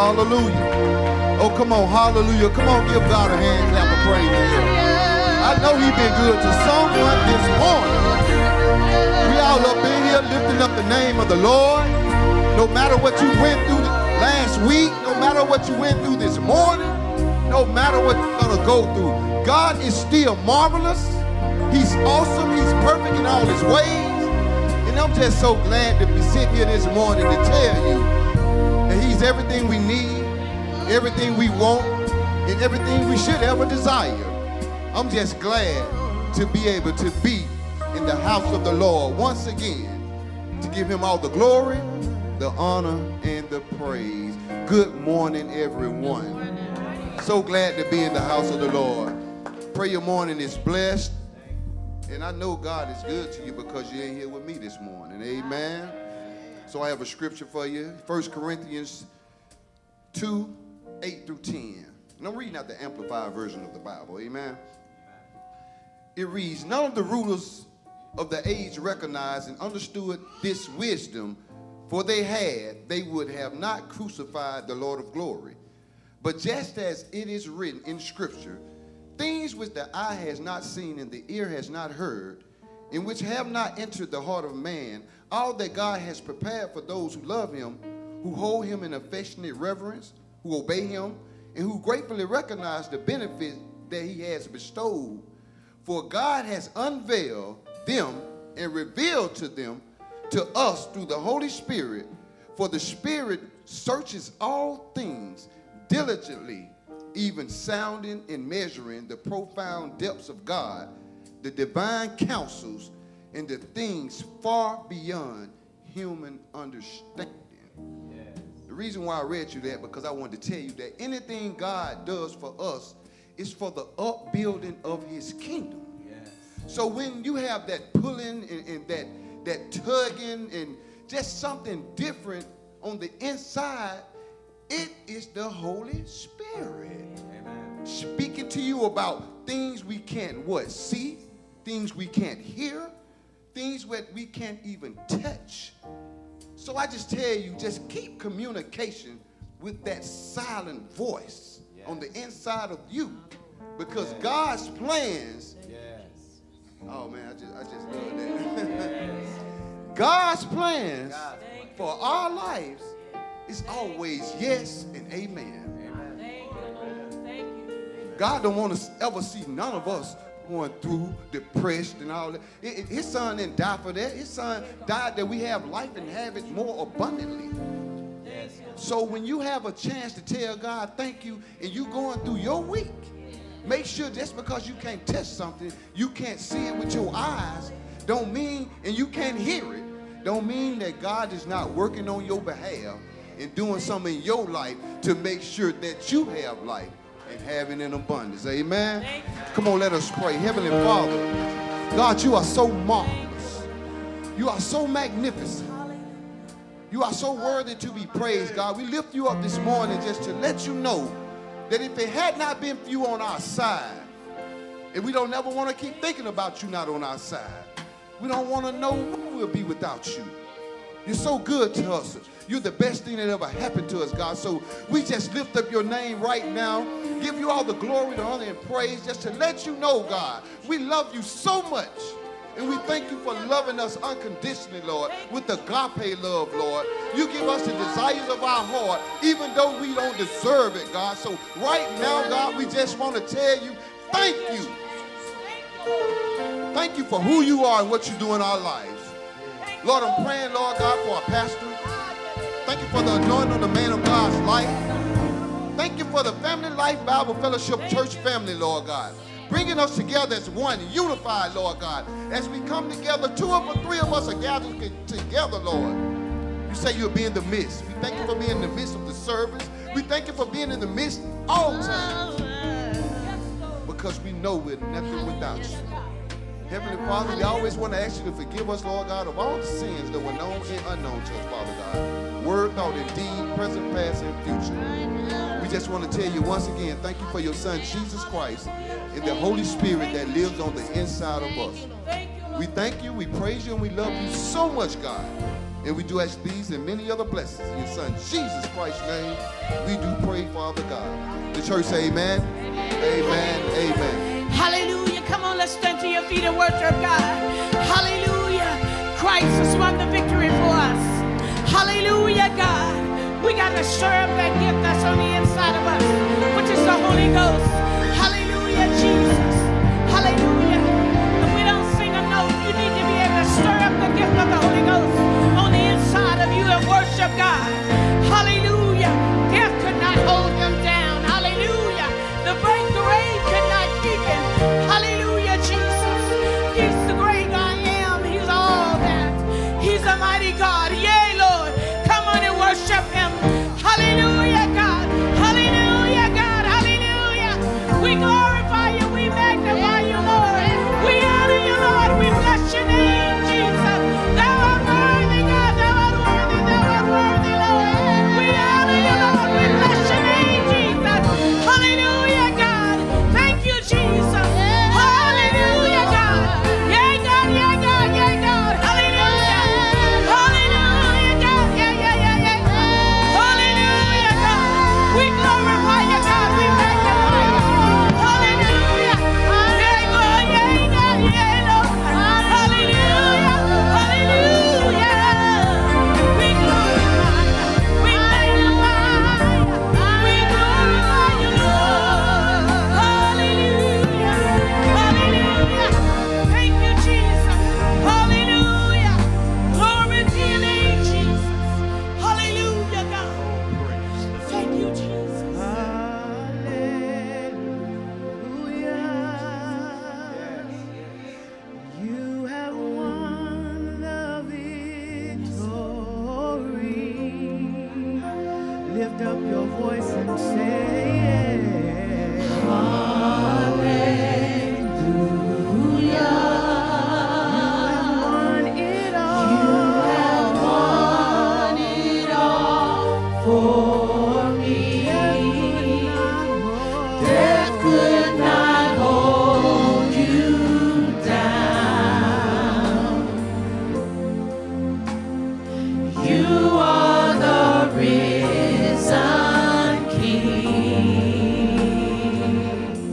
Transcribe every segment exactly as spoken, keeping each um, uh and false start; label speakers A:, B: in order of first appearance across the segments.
A: Hallelujah. Oh, come on, hallelujah. Come on, give God a hand clap of praise here. I know he's been good to someone this morning. We all up in here lifting up the name of the Lord. No matter what you went through last week, no matter what you went through this morning, no matter what you're going to go through, God is still marvelous. He's awesome. He's perfect in all his ways. And I'm just so glad to be sitting here this morning to tell you that he's everything we need, everything we want, and everything we should ever desire. I'm just glad to be able to be in the house of the Lord once again, to give him all the glory, the honor, and the praise. Good morning, everyone. So glad to be in the house of the Lord. Pray your morning is blessed. And I know God is good to you because you're in here with me this morning. Amen. So I have a scripture for you. First Corinthians two, eight through ten. And I'm reading out the Amplified version of the Bible. Amen. It reads, none of the rulers of the age recognized and understood this wisdom, for they had, they would have not crucified the Lord of glory. But just as it is written in Scripture, things which the eye has not seen and the ear has not heard, and which have not entered the heart of man, all that God has prepared for those who love him, who hold him in affectionate reverence, who obey him, and who gratefully recognize the benefit that he has bestowed. For God has unveiled them and revealed to them, to us through the Holy Spirit. For the Spirit searches all things diligently, even sounding and measuring the profound depths of God, the divine counsels, and the things far beyond human understanding. Yes. The reason why I read you that, because I wanted to tell you that anything God does for us is for the upbuilding of his kingdom. Yes. So when you have that pulling and, and that, that tugging and just something different on the inside, it is the Holy Spirit. Amen. Speaking to you about things we can't what see, things we can't hear, things that we can't even touch. So I just tell you, just keep communication with that silent voice yes. on the inside of you, because yes. God's plans. Yes. Oh man, I just I just love that. Yes. God's plans God's for our lives is always yes and amen. Amen. Thank you, Thank you. God don't want to ever see none of us going through depressed and all that. It, it, his son didn't die for that. His son died that we have life and have it more abundantly. Yes. So when you have a chance to tell God thank you and you going through your week, make sure just because you can't touch something, you can't see it with your eyes, don't mean, and you can't hear it, don't mean that God is not working on your behalf and doing something in your life to make sure that you have life and have it in abundance. Amen? Come on, let us pray. Heavenly Father, God, you are so marvelous. You are so magnificent. You are so worthy to be praised, God. We lift you up this morning just to let you know that if it had not been for you on our side, and we don't ever want to keep thinking about you not on our side, we don't want to know who we'll be without you. You're so good to us. You're the best thing that ever happened to us, God. So we just lift up your name right now, give you all the glory, the honor, and praise, just to let you know, God, we love you so much. And we thank you for loving us unconditionally, Lord, with agape love, Lord. You give us the desires of our heart, even though we don't deserve it, God. So right now, God, we just want to tell you, thank you. Thank you for who you are and what you do in our lives. Lord, I'm praying, Lord God, for our pastor. Thank you for the anointing on the man of God's life. Thank you for the Family Life Bible Fellowship Church family, Lord God. Bringing us together as one, unified, Lord God. As we come together, two of or three of us are gathered together, Lord. You say you'll be in the midst. We thank you for being in the midst of the service. We thank you for being in the midst all times. Because we know we're nothing without you. Heavenly Father, we always want to ask you to forgive us, Lord God, of all the sins that were known and unknown to us, Father God. Word, thought, and deed, present, past, and future. We just want to tell you once again, thank you for your Son, Jesus Christ, and the Holy Spirit that lives on the inside of us. We thank you, we praise you, and we love you so much, God. And we do ask these and many other blessings in your son, Jesus Christ's name. We do pray, Father God. The church say amen, amen, amen.
B: Hallelujah. Come on, let's stand to your feet and worship God. Hallelujah. Christ has won the victory for us. Hallelujah, God. We got to stir up that gift that's on the inside of us, which is the Holy Ghost. Hallelujah, Jesus. Hallelujah. If we don't sing a note, you need to be able to stir up the gift of the Holy Ghost on the inside of you and worship God. Hallelujah. Death could not hold him down. Hallelujah. The great grave could not keep him. Hallelujah, Jesus. He's the great I am. He's all that. He's a mighty God. Yea, Lord. Come on and worship him. Hallelujah, God. Hallelujah, God. Hallelujah. We glorify you. We magnify you, Lord. We honor you, Lord. We bless your name, Jesus. Thou art worthy, God. Thou art worthy. Thou art worthy, Lord. We honor you, Lord. We bless your name, Jesus. Hallelujah, God. Thank you, Jesus. Hallelujah, God. Yea, God. Yea, God. Yea, God. Hallelujah. Hallelujah, God. Yeah, yeah, yeah, yeah. Hallelujah, God. We glorify you, God. We magnify you. Hallelujah. Yea, God. Yea, God. Yea, Lord. Hallelujah. Hallelujah. We glorify you. We magnify you. We glorify you, Lord. Hallelujah. Hallelujah. Thank you, Jesus. Hallelujah. Glory to your name, Jesus. Hallelujah, God. Thank you, Jesus.
C: You have won the victory. Lift up your voice and say, Hallelujah. You have won it all. You have won it all for me. Death could not hold you down. You are the risen King.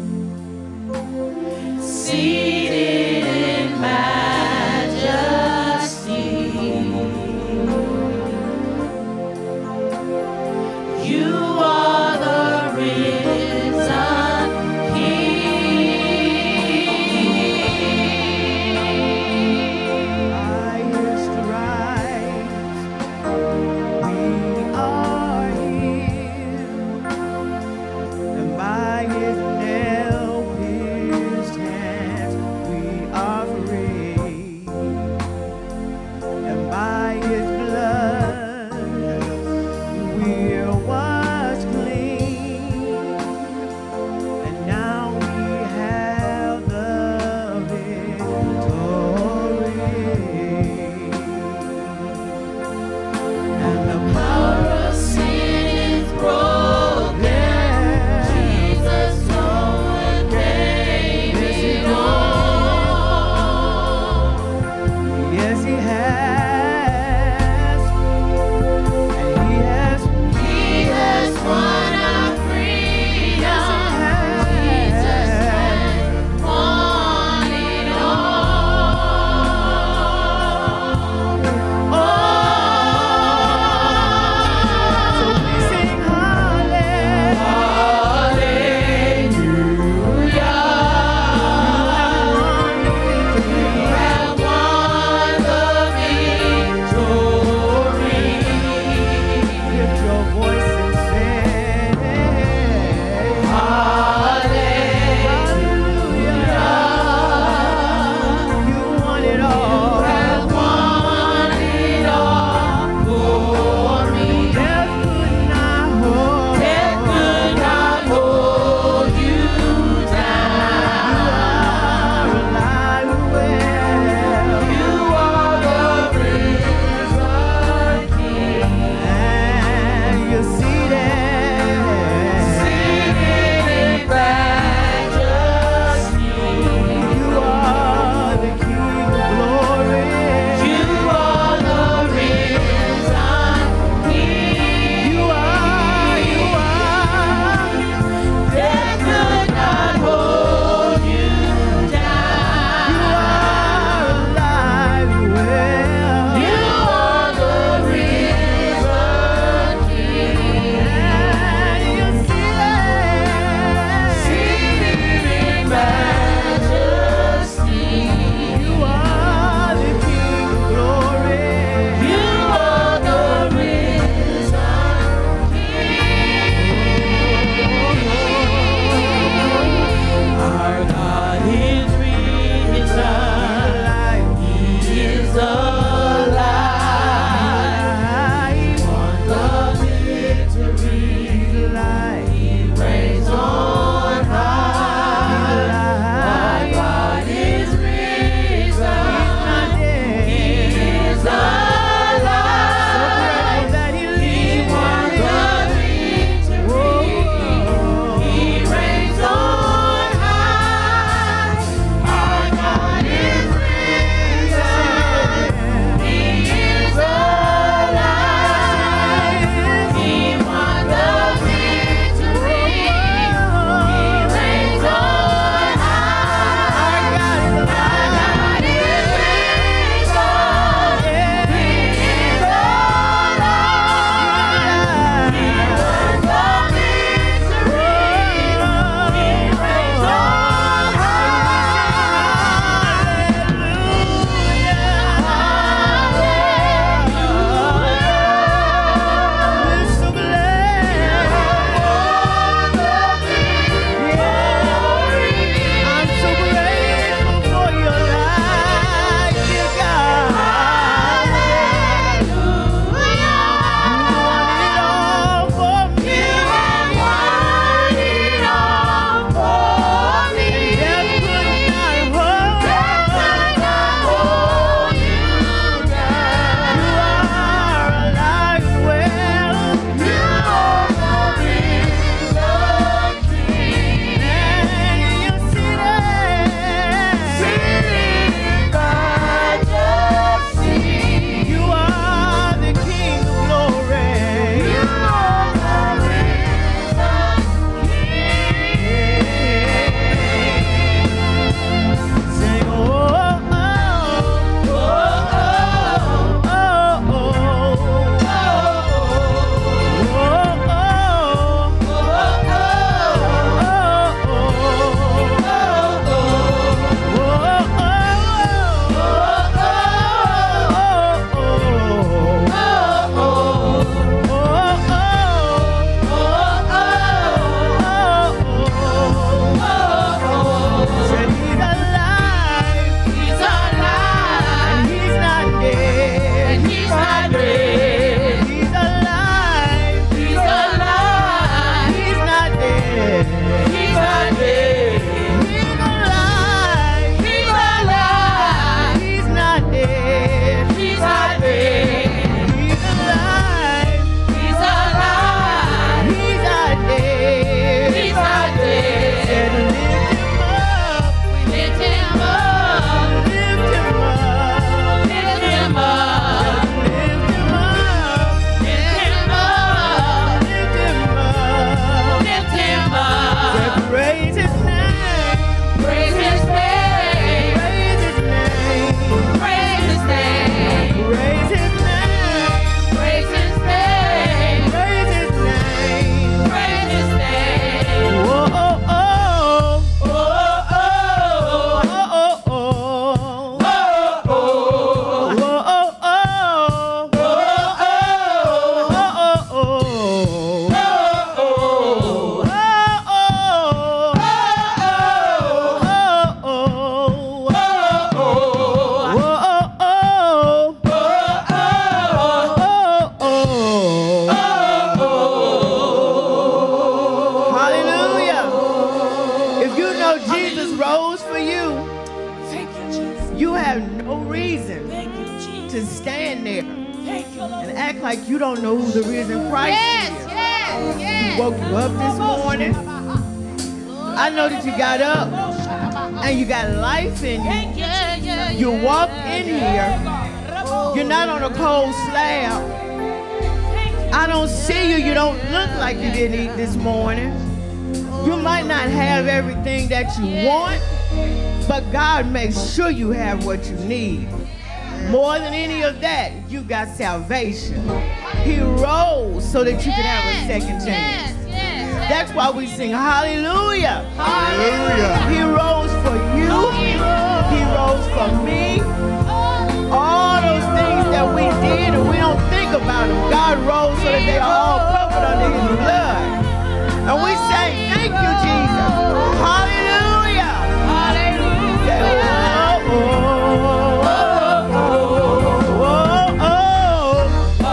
D: have no reason
B: Thank you, Jesus.
D: to stand there
B: Thank you, Lord.
D: and act like you don't know who the risen Christ
C: Yes,
D: is.
C: yes,
D: He
C: yes.
D: woke you up this morning. I know that you got up and you got life in you.
B: Thank you,
C: Yeah, yeah,
D: You
C: yeah.
D: walk in here. You're not on a cold slab. I don't see you. You don't look like you didn't eat this morning. You might not have everything that you want, but God makes sure you have what you need. More than any of that, you got salvation. He rose so that you could have a second chance.
C: Yes, yes.
D: That's why we sing hallelujah.
A: Hallelujah.
D: He rose for you. He rose for me. All those things that we did and we don't think about them, God rose so that they are all covered under his blood. And we say, thank you, Jesus. Hallelujah. Hallelujah. Oh, oh, oh, oh,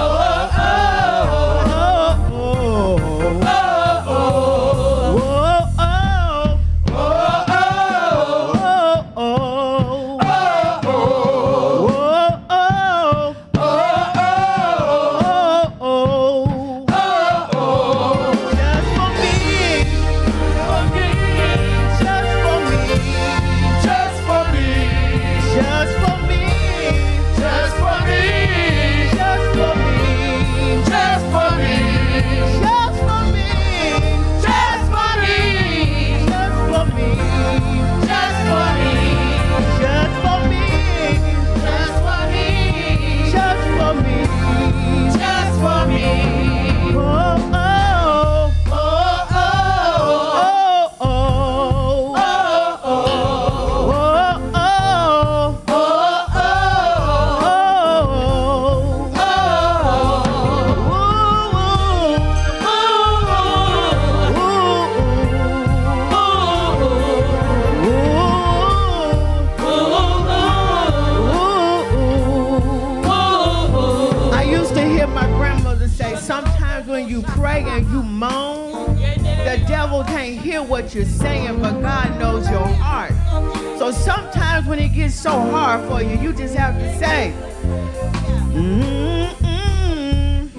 D: what you're saying, but God knows your heart. So sometimes when it gets so hard for you, you just have to say, mm-mm, mm-mm,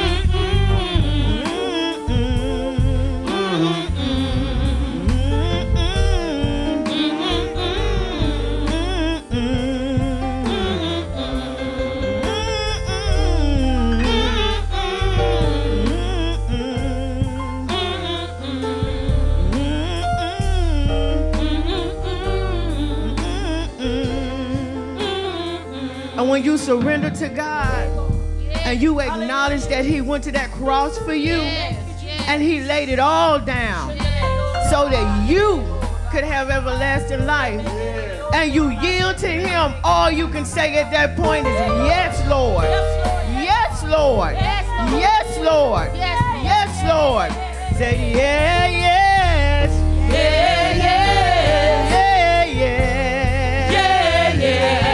D: and when you surrender to God and you acknowledge that he went to that cross for you and he laid it all down so that you could have everlasting life and you yield to him, all you can say at that point is, yes, Lord. Yes, Lord. Yes, Lord. Yes, Lord. Say, yeah, yes. Yeah, yeah. Yeah, yeah. Yeah, yeah.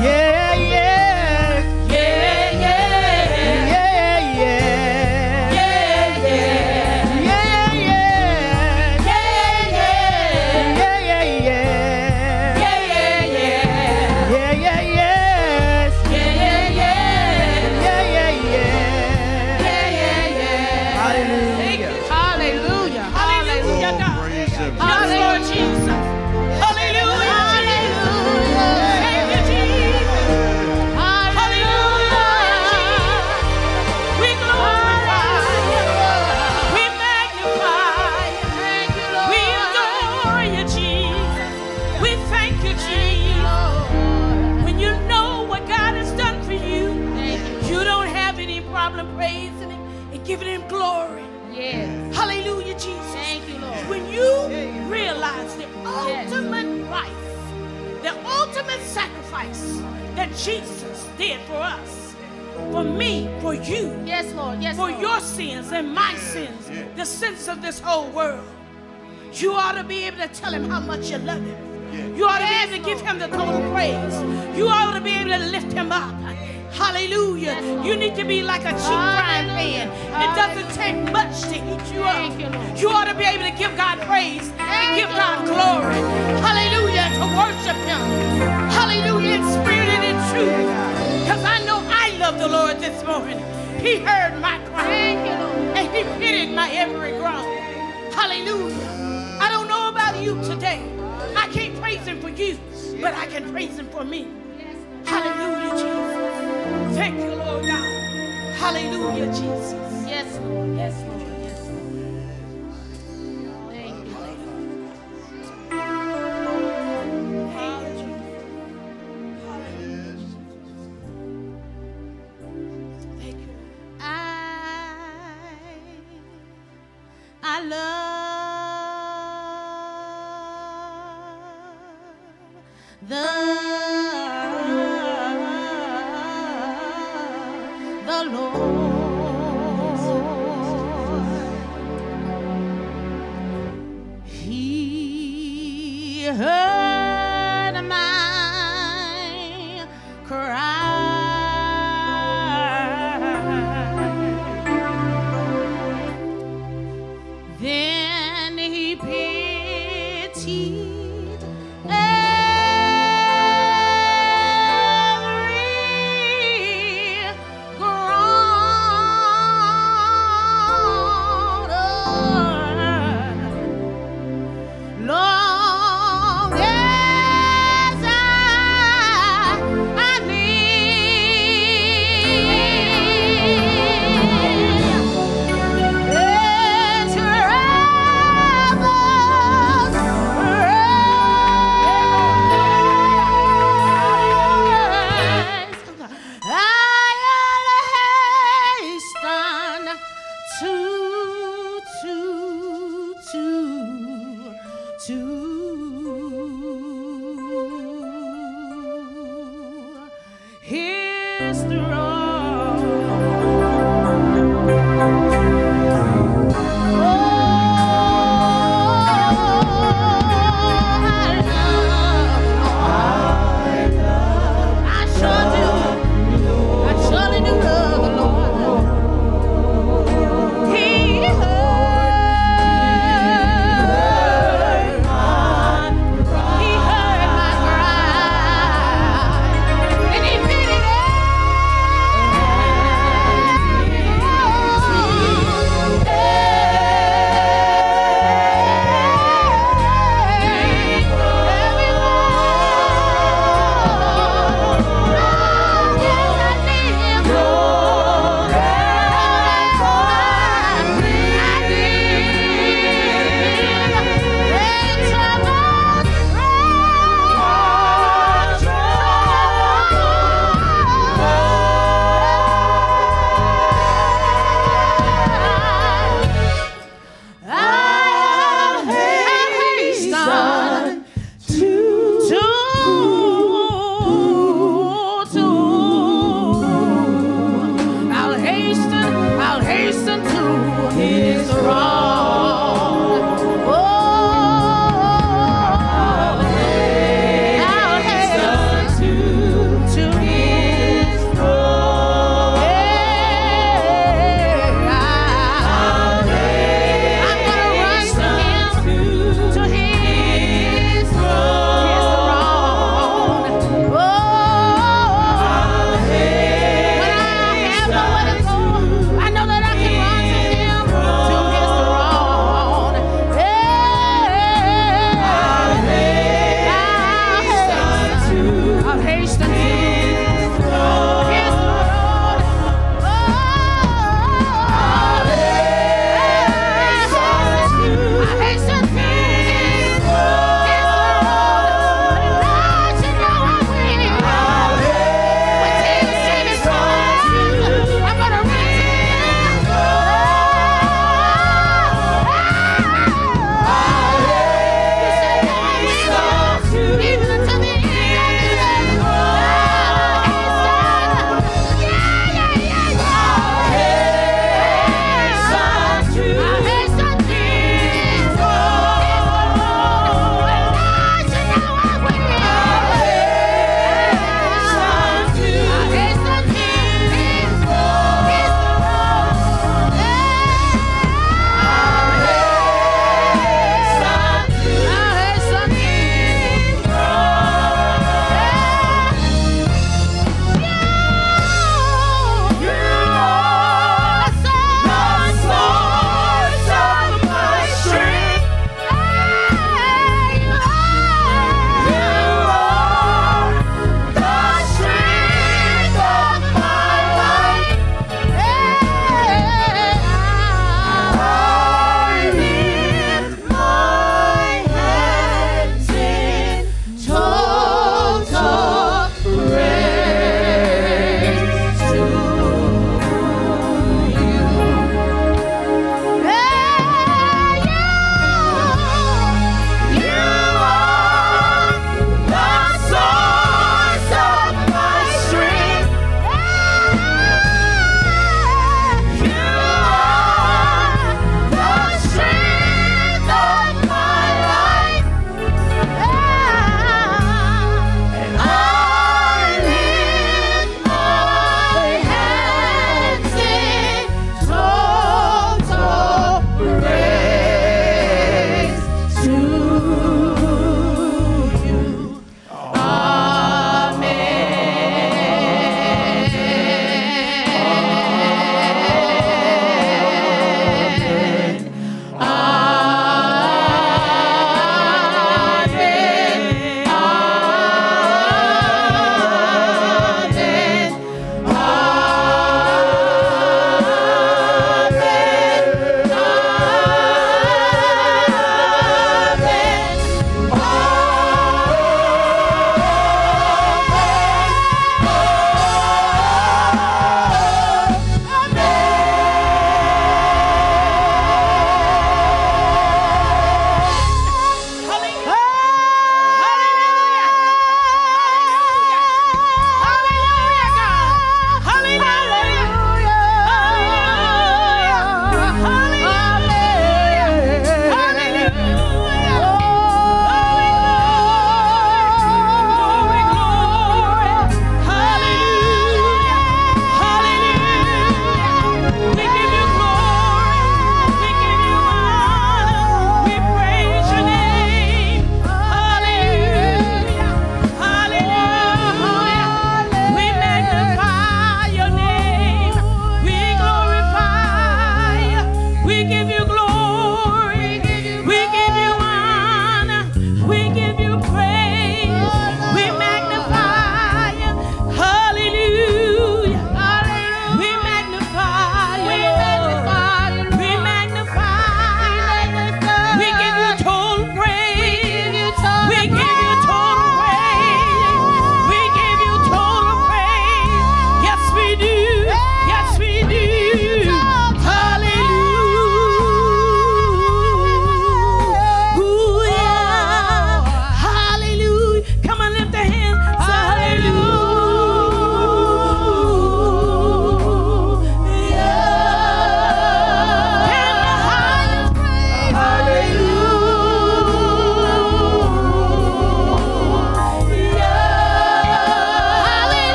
B: Giving him glory. Yes. Hallelujah, Jesus. Thank you, Lord. When you realize the yes. ultimate life, the ultimate sacrifice that Jesus did for us, for me, for you, yes, Lord, yes, for Lord. Your sins and my sins, yeah. the sins of this whole world, you ought to be able to tell him how much you love him. Yeah. You ought to yes, be able to Lord. Give him the total praise. You ought to be able to lift him up. Hallelujah. Yes, you need to be like a cheap frying pan. It doesn't take much to heat you up. You, you ought to be able to give God praise and give God glory. Hallelujah. worship him. Hallelujah, in spirit and in truth. Because I know I love the Lord this morning. He heard my cry, and he pitied my every groan. Hallelujah. I don't know about you today. I can't praise him for you, but I can praise him for me. Hallelujah, Jesus. Thank you, Lord God. Hallelujah, Jesus.
C: Yes, Lord. Yes, Lord. Yes, Lord. Thank you.
B: Thank you.
C: I, I love the the Lord. He heard my cry. Then he pitied every groan. Long as I, I live, and troubles rise, I'll hasten to, to, to, to his throne. Oh, I love, I sure do. I surely do love the Lord. He heard my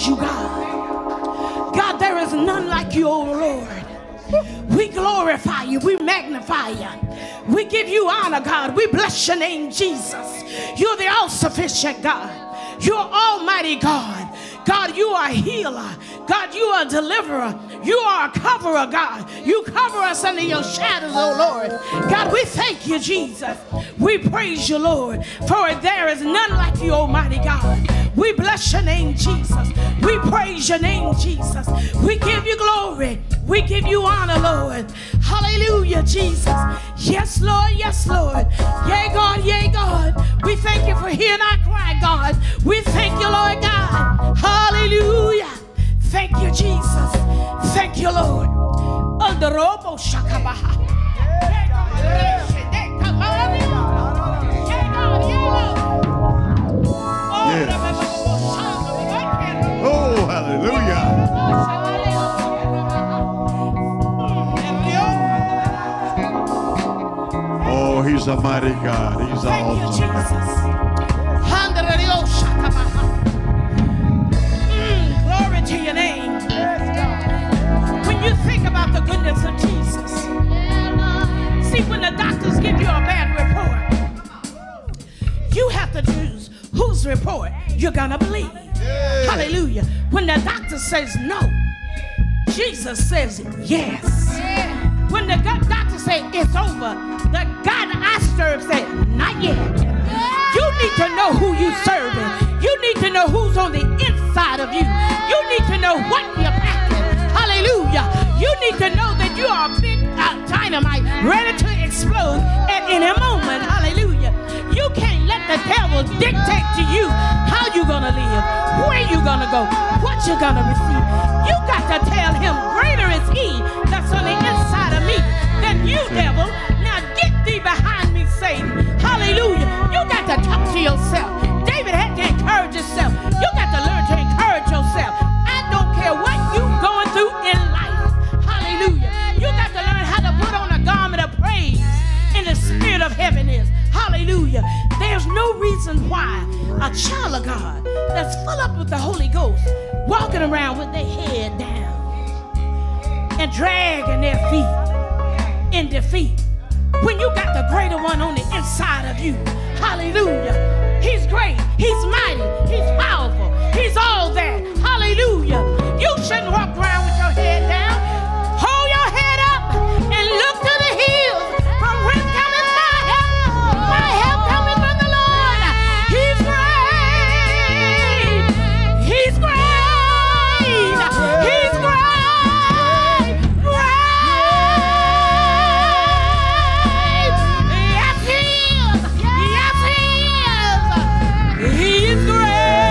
B: praise you, God. God, there is none like you, oh Lord. We glorify you. We magnify you. We give you honor, God. We bless your name, Jesus. You're the all-sufficient God. You're almighty God. God, you are a healer. God, you are a deliverer. You are a coverer, God. You cover us under your shadows, oh Lord. God, we thank you, Jesus. We praise you, Lord, for there is none like you, almighty God. We bless your name, Jesus. We praise your name, Jesus. We give you glory. We give you honor, Lord. Hallelujah, Jesus. Yes, Lord. Yes, Lord. Yea, God. Yea, God. We thank you for hearing our cry, God. We thank you, Lord God. Hallelujah. Thank you, Jesus. Thank you, Lord. Aldarobo shakabaha.
A: Oh, hallelujah. Oh, he's a mighty God. He's
B: Thank you,
A: awesome.
B: Jesus. Mm, glory to your name. When you think about the goodness of Jesus, see, when the doctors give you a bad report, you have to choose whose report you're gonna believe.
A: Yeah.
B: Hallelujah. When the doctor says no, Jesus says yes. When the doctor says it's over, the God I serve said not yet. You need to know who you serving. You need to know who's on the inside of you. You need to know what you're packing. Hallelujah. You need to know that you are a big uh, dynamite ready to explode at any moment. Hallelujah. You can't let the devil dictate to you how you're going to live, where you're going to go, what you're going to receive. You got to tell him, greater is he that's on the inside of me than you, devil. Now get thee behind me, Satan. Hallelujah. You got to talk to yourself. David had to encourage himself. You got to learn to encourage yourself. I don't care what you're going through in life. Hallelujah. You got to learn how to put on a garment of praise in the spirit of heaviness. Hallelujah. There's no reason why a child of God that's full up with the Holy Ghost walking around with their head down and dragging their feet in defeat when you got the greater one on the inside of you. Hallelujah. He's great. He's mighty. He's powerful. He's all that. Hallelujah. You shouldn't walk around with your head down. Hold your head up and look to the hills from whence cometh my help. My help coming from the Lord. He's great. He's great. He's great. Great. Yes, he is. Yes, he is. He's great.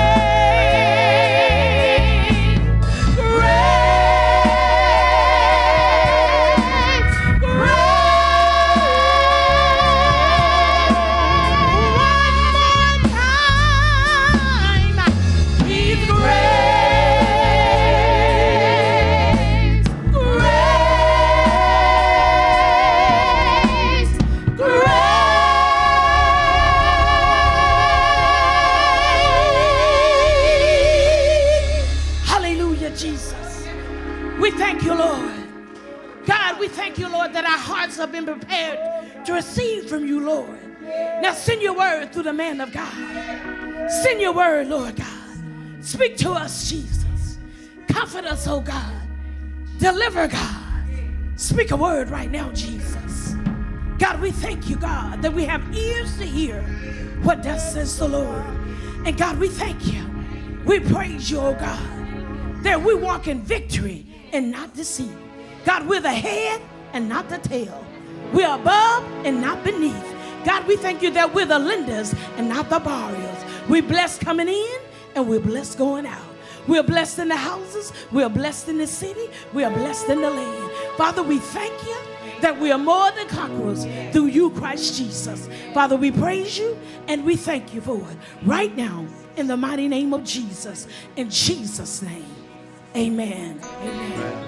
B: Have been prepared to receive from you, Lord. Now send your word through the man of God. Send your word, Lord God. Speak to us, Jesus. Comfort us, oh God. Deliver, God. Speak a word right now, Jesus. God, we thank you, God, that we have ears to hear what thus says the Lord. And God, we thank you. We praise you, oh God, that we walk in victory and not deceit. God, we're the head and not the tail. We're above and not beneath. God, we thank you that we're the lenders and not the borrowers. We're blessed coming in and we're blessed going out. We're blessed in the houses. We're blessed in the city. We are blessed in the land. Father, we thank you that we are more than conquerors through you, Christ Jesus. Father, we praise you and we thank you for it right now in the mighty name of Jesus. In Jesus' name, amen. Amen. Amen.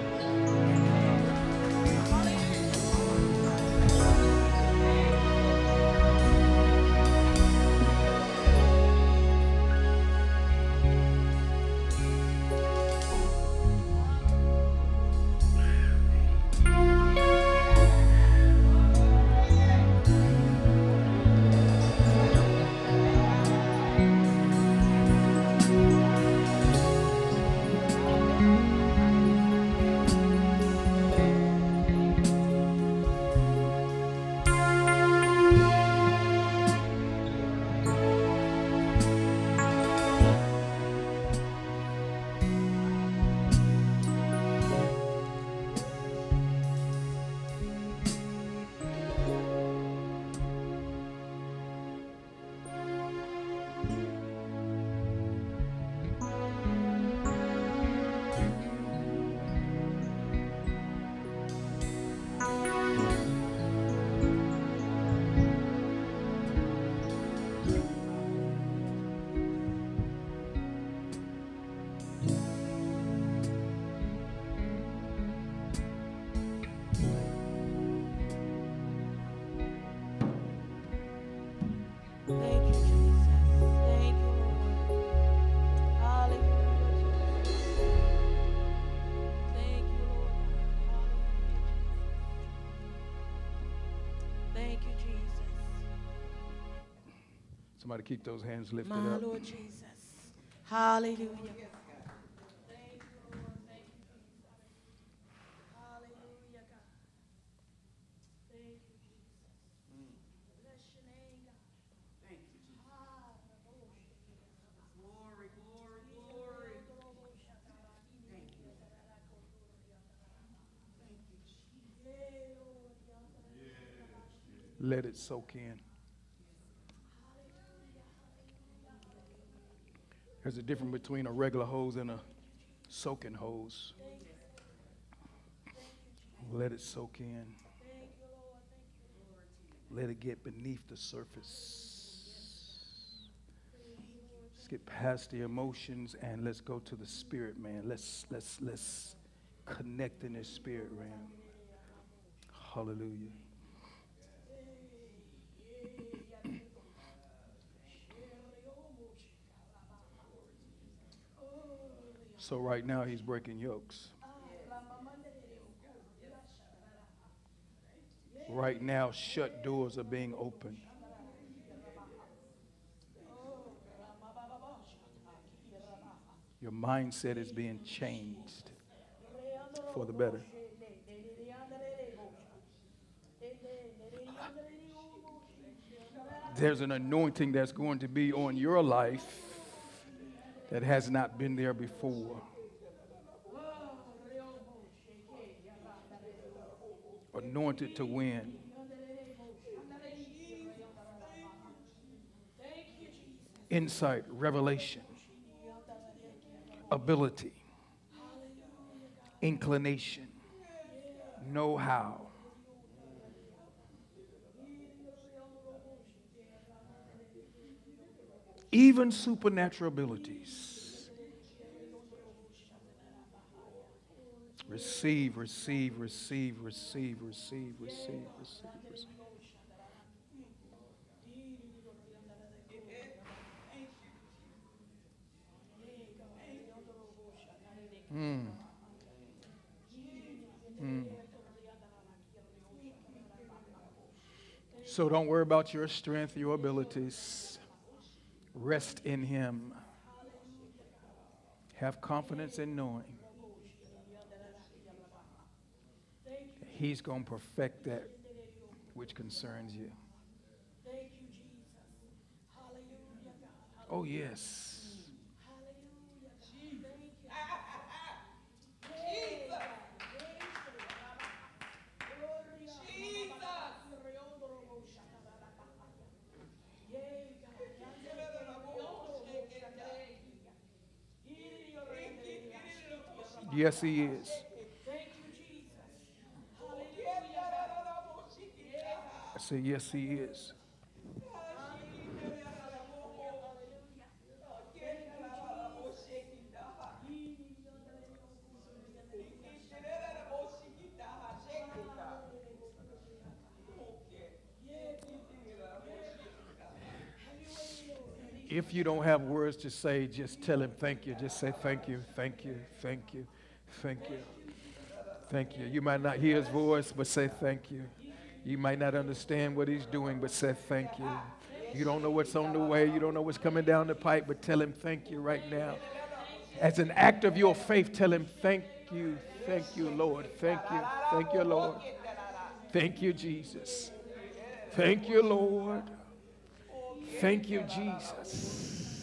B: Thank you, Jesus.
E: Somebody keep those hands lifted
B: My
E: up.
B: Lord Jesus. Hallelujah.
E: Let it soak in. There's a difference between a regular hose and a soaking hose. Let it soak in. Let it get beneath the surface. Let's get past the emotions and let's go to the spirit, man. Let's let's let's connect in this spirit realm. Hallelujah. So right now he's breaking yokes. Right now shut doors are being opened. Your mindset is being changed for the better. There's an anointing that's going to be on your life that has not been there before. Anointed to win. Insight, revelation, ability, inclination, know-how. Even supernatural abilities. Receive, receive, receive, receive, receive, receive, receive, receive. Mm. Mm. So don't worry about your strength, your abilities. Rest in Him. Have confidence in knowing that He's going to perfect that which concerns you. Oh, yes. Yes, He is. I say, yes, He is. If you don't have words to say, just tell Him thank you. Just say thank you, thank you, thank you, thank you, thank you. You might not hear His voice, but say thank you. You might not understand what He's doing, but say thank you. You don't know what's on the way. You don't know what's coming down the pipe, but tell Him thank you right now. As an act of your faith, tell Him thank you, thank you, Lord. Thank you, thank you, Lord. Thank you, Jesus. Thank you, Lord. Thank you, Jesus.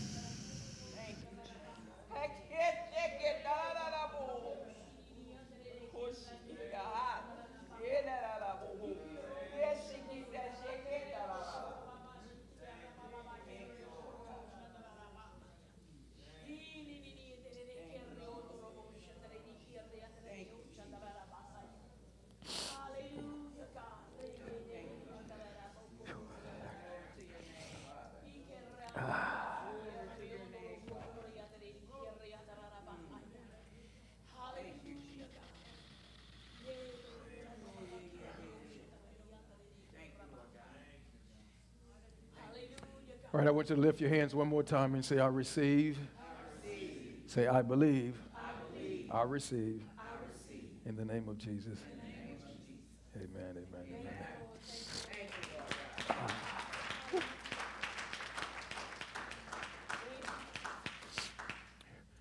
E: All right, I want you to lift your hands one more time and say, I receive. I receive. Say, I believe. I believe. I receive. I receive. In the name of Jesus. Amen, amen, amen.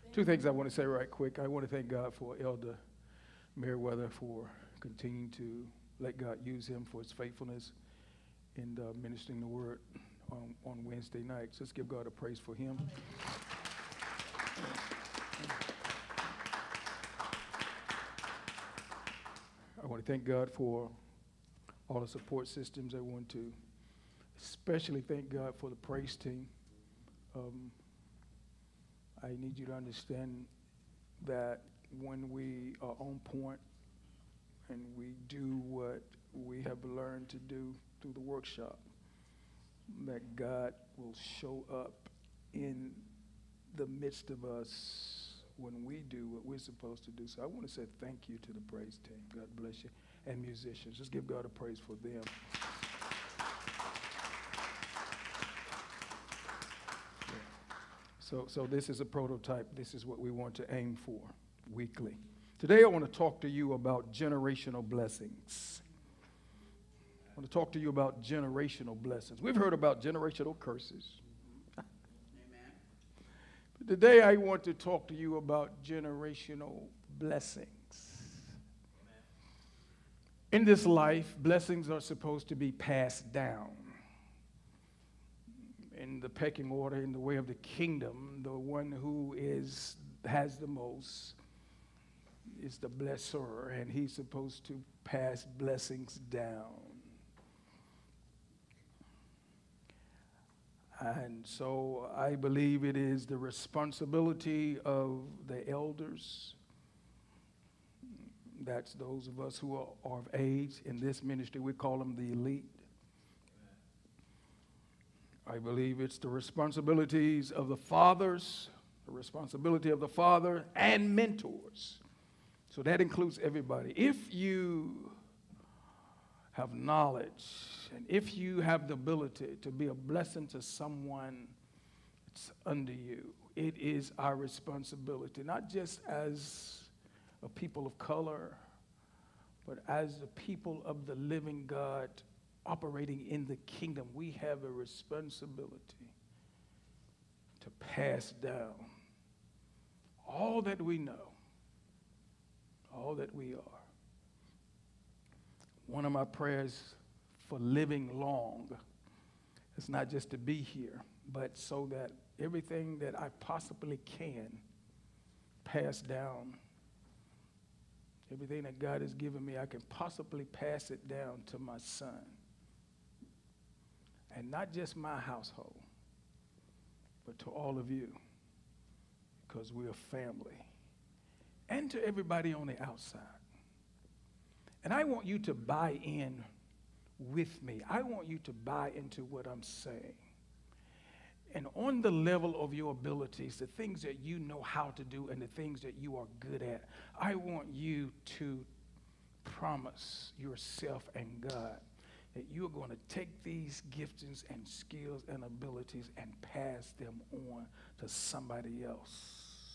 E: Two things I want to say right quick. I want to thank God for Elder Meriwether for continuing to let God use him for his faithfulness in uh, ministering the word on, on Wednesday nights. Let's give God a praise for him. I want to thank God for all the support systems. I want to especially thank God for the praise team. Um, I need you to understand that when we are on point and we do what we have learned to do through the workshop, that God will show up in the midst of us when we do what we're supposed to do. So I want to say thank you to the praise team. God bless you. And musicians. Just give God a praise for them. Yeah. So, so this is a prototype. This is what we want to aim for weekly. Today I want to talk to you about generational blessings. I want to talk to you about generational blessings. We've heard about generational curses. Today, I want to talk to you about generational blessings. Amen. In this life, blessings are supposed to be passed down. In the pecking order, in the way of the kingdom, the one who is has the most is the blesser, and he's supposed to pass blessings down. And so I believe it is the responsibility of the elders, that's those of us who are, are of age. In this ministry, we call them the elite. I believe it's the responsibilities of the fathers, the responsibility of the father and mentors. So that includes everybody. If you have knowledge, and if you have the ability to be a blessing to someone that's under you, it is our responsibility, not just as a people of color, but as the people of the living God operating in the kingdom. We have a responsibility to pass down all that we know, all that we are. One of my prayers for living long is not just to be here, but so that everything that I possibly can pass down, everything that God has given me, I can possibly pass it down to my son. And not just my household, but to all of you, because we're family. And to everybody on the outside. And I want you to buy in with me. I want you to buy into what I'm saying. And on the level of your abilities, the things that you know how to do and the things that you are good at, I want you to promise yourself and God that you're going to take these giftings and skills and abilities and pass them on to somebody else.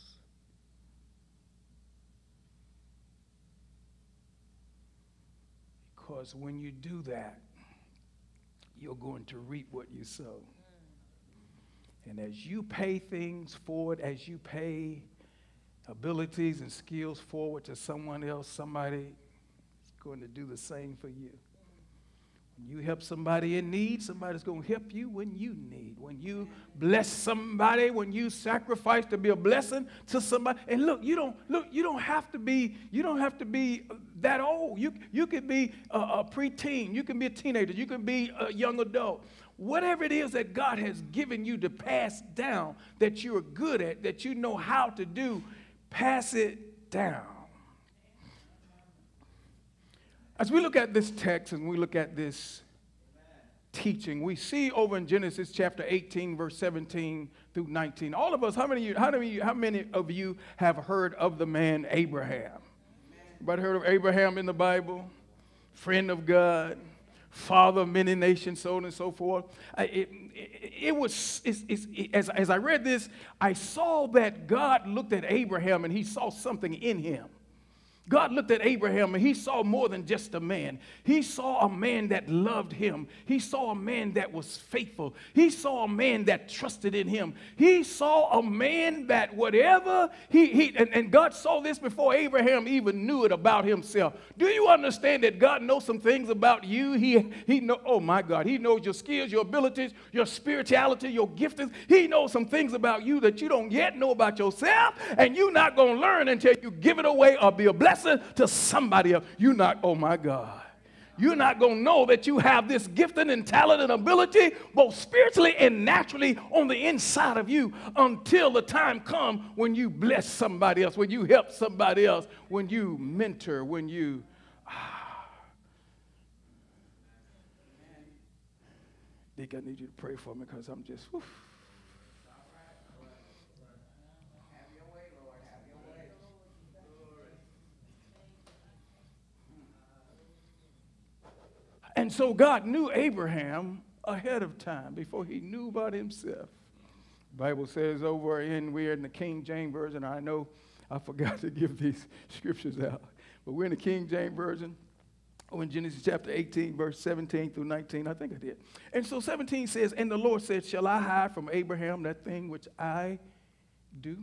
E: Because when you do that, you're going to reap what you sow. And as you pay things forward, as you pay abilities and skills forward to someone else, somebody is going to do the same for you. When you help somebody in need, somebody's going to help you when you need. When you bless somebody, when you sacrifice to be a blessing to somebody. And look, you don't look. You don't have to be. You don't have to be that old. You you could be a, a preteen. You can be a teenager. You can be a young adult. Whatever it is that God has given you to pass down, that you're good at, that you know how to do, pass it down. As we look at this text and we look at this teaching, we see over in Genesis chapter eighteen, verse seventeen through nineteen. All of us, how many of you, how many, how many of you have heard of the man Abraham? Everybody heard of Abraham in the Bible? Friend of God, father of many nations, so on and so forth. I, it, it, it was, it's, it's, it, as, as I read this, I saw that God looked at Abraham and he saw something in him God looked at Abraham and he saw more than just a man. He saw a man that loved him. He saw a man that was faithful. He saw a man that trusted in him. He saw a man that whatever he, he and, and God saw this before Abraham even knew it about himself. Do you understand that God knows some things about you? He, he know, oh my God, he knows your skills, your abilities, your spirituality, your giftings. He knows some things about you that you don't yet know about yourself, and you're not going to learn until you give it away or be a blessing to somebody else. You're not, oh my God, you're not going to know that you have this gifting and talent and ability, both spiritually and naturally on the inside of you, until the time comes when you bless somebody else, when you help somebody else, when you mentor, when you ah. Dick, I need you to pray for me because I'm just whew. And so God knew Abraham ahead of time before he knew about himself. The Bible says over in, we're in the King James Version. I know I forgot to give these scriptures out, but we're in the King James Version. Oh, in Genesis chapter eighteen, verse seventeen through nineteen, I think I did. And so seventeen says, and the Lord said, shall I hide from Abraham that thing which I do?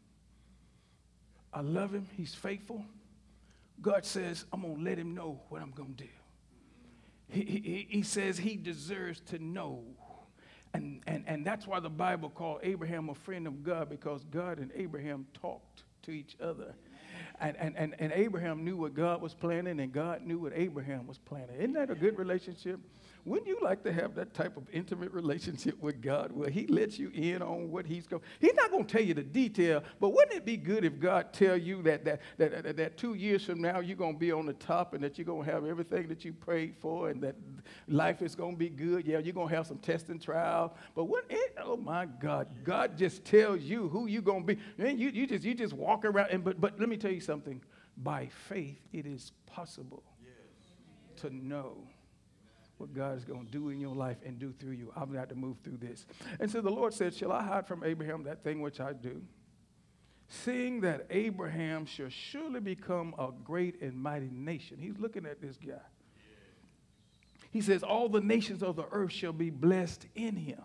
E: I love him. He's faithful. God says, I'm going to let him know what I'm going to do. He, he, he says he deserves to know. And, and, and that's why the Bible called Abraham a friend of God, because God and Abraham talked to each other. And, and, and, and Abraham knew what God was planning, and God knew what Abraham was planning. Isn't that a good relationship? Wouldn't you like to have that type of intimate relationship with God where he lets you in on what he's going? He's not going to tell you the detail, but wouldn't it be good if God tell you that that, that, that, that two years from now you're going to be on the top and that you're going to have everything that you prayed for and that life is going to be good? Yeah, you're going to have some test and trial, but what? It, oh my God, God just tells you who you're going to be. And you, you just you just walk around. And but but let me tell you something. By faith, it is possible yes. to know what God is going to do in your life and do through you. I've got to move through this. And so the Lord said, shall I hide from Abraham that thing which I do? Seeing that Abraham shall surely become a great and mighty nation. He's looking at this guy. He says, all the nations of the earth shall be blessed in him.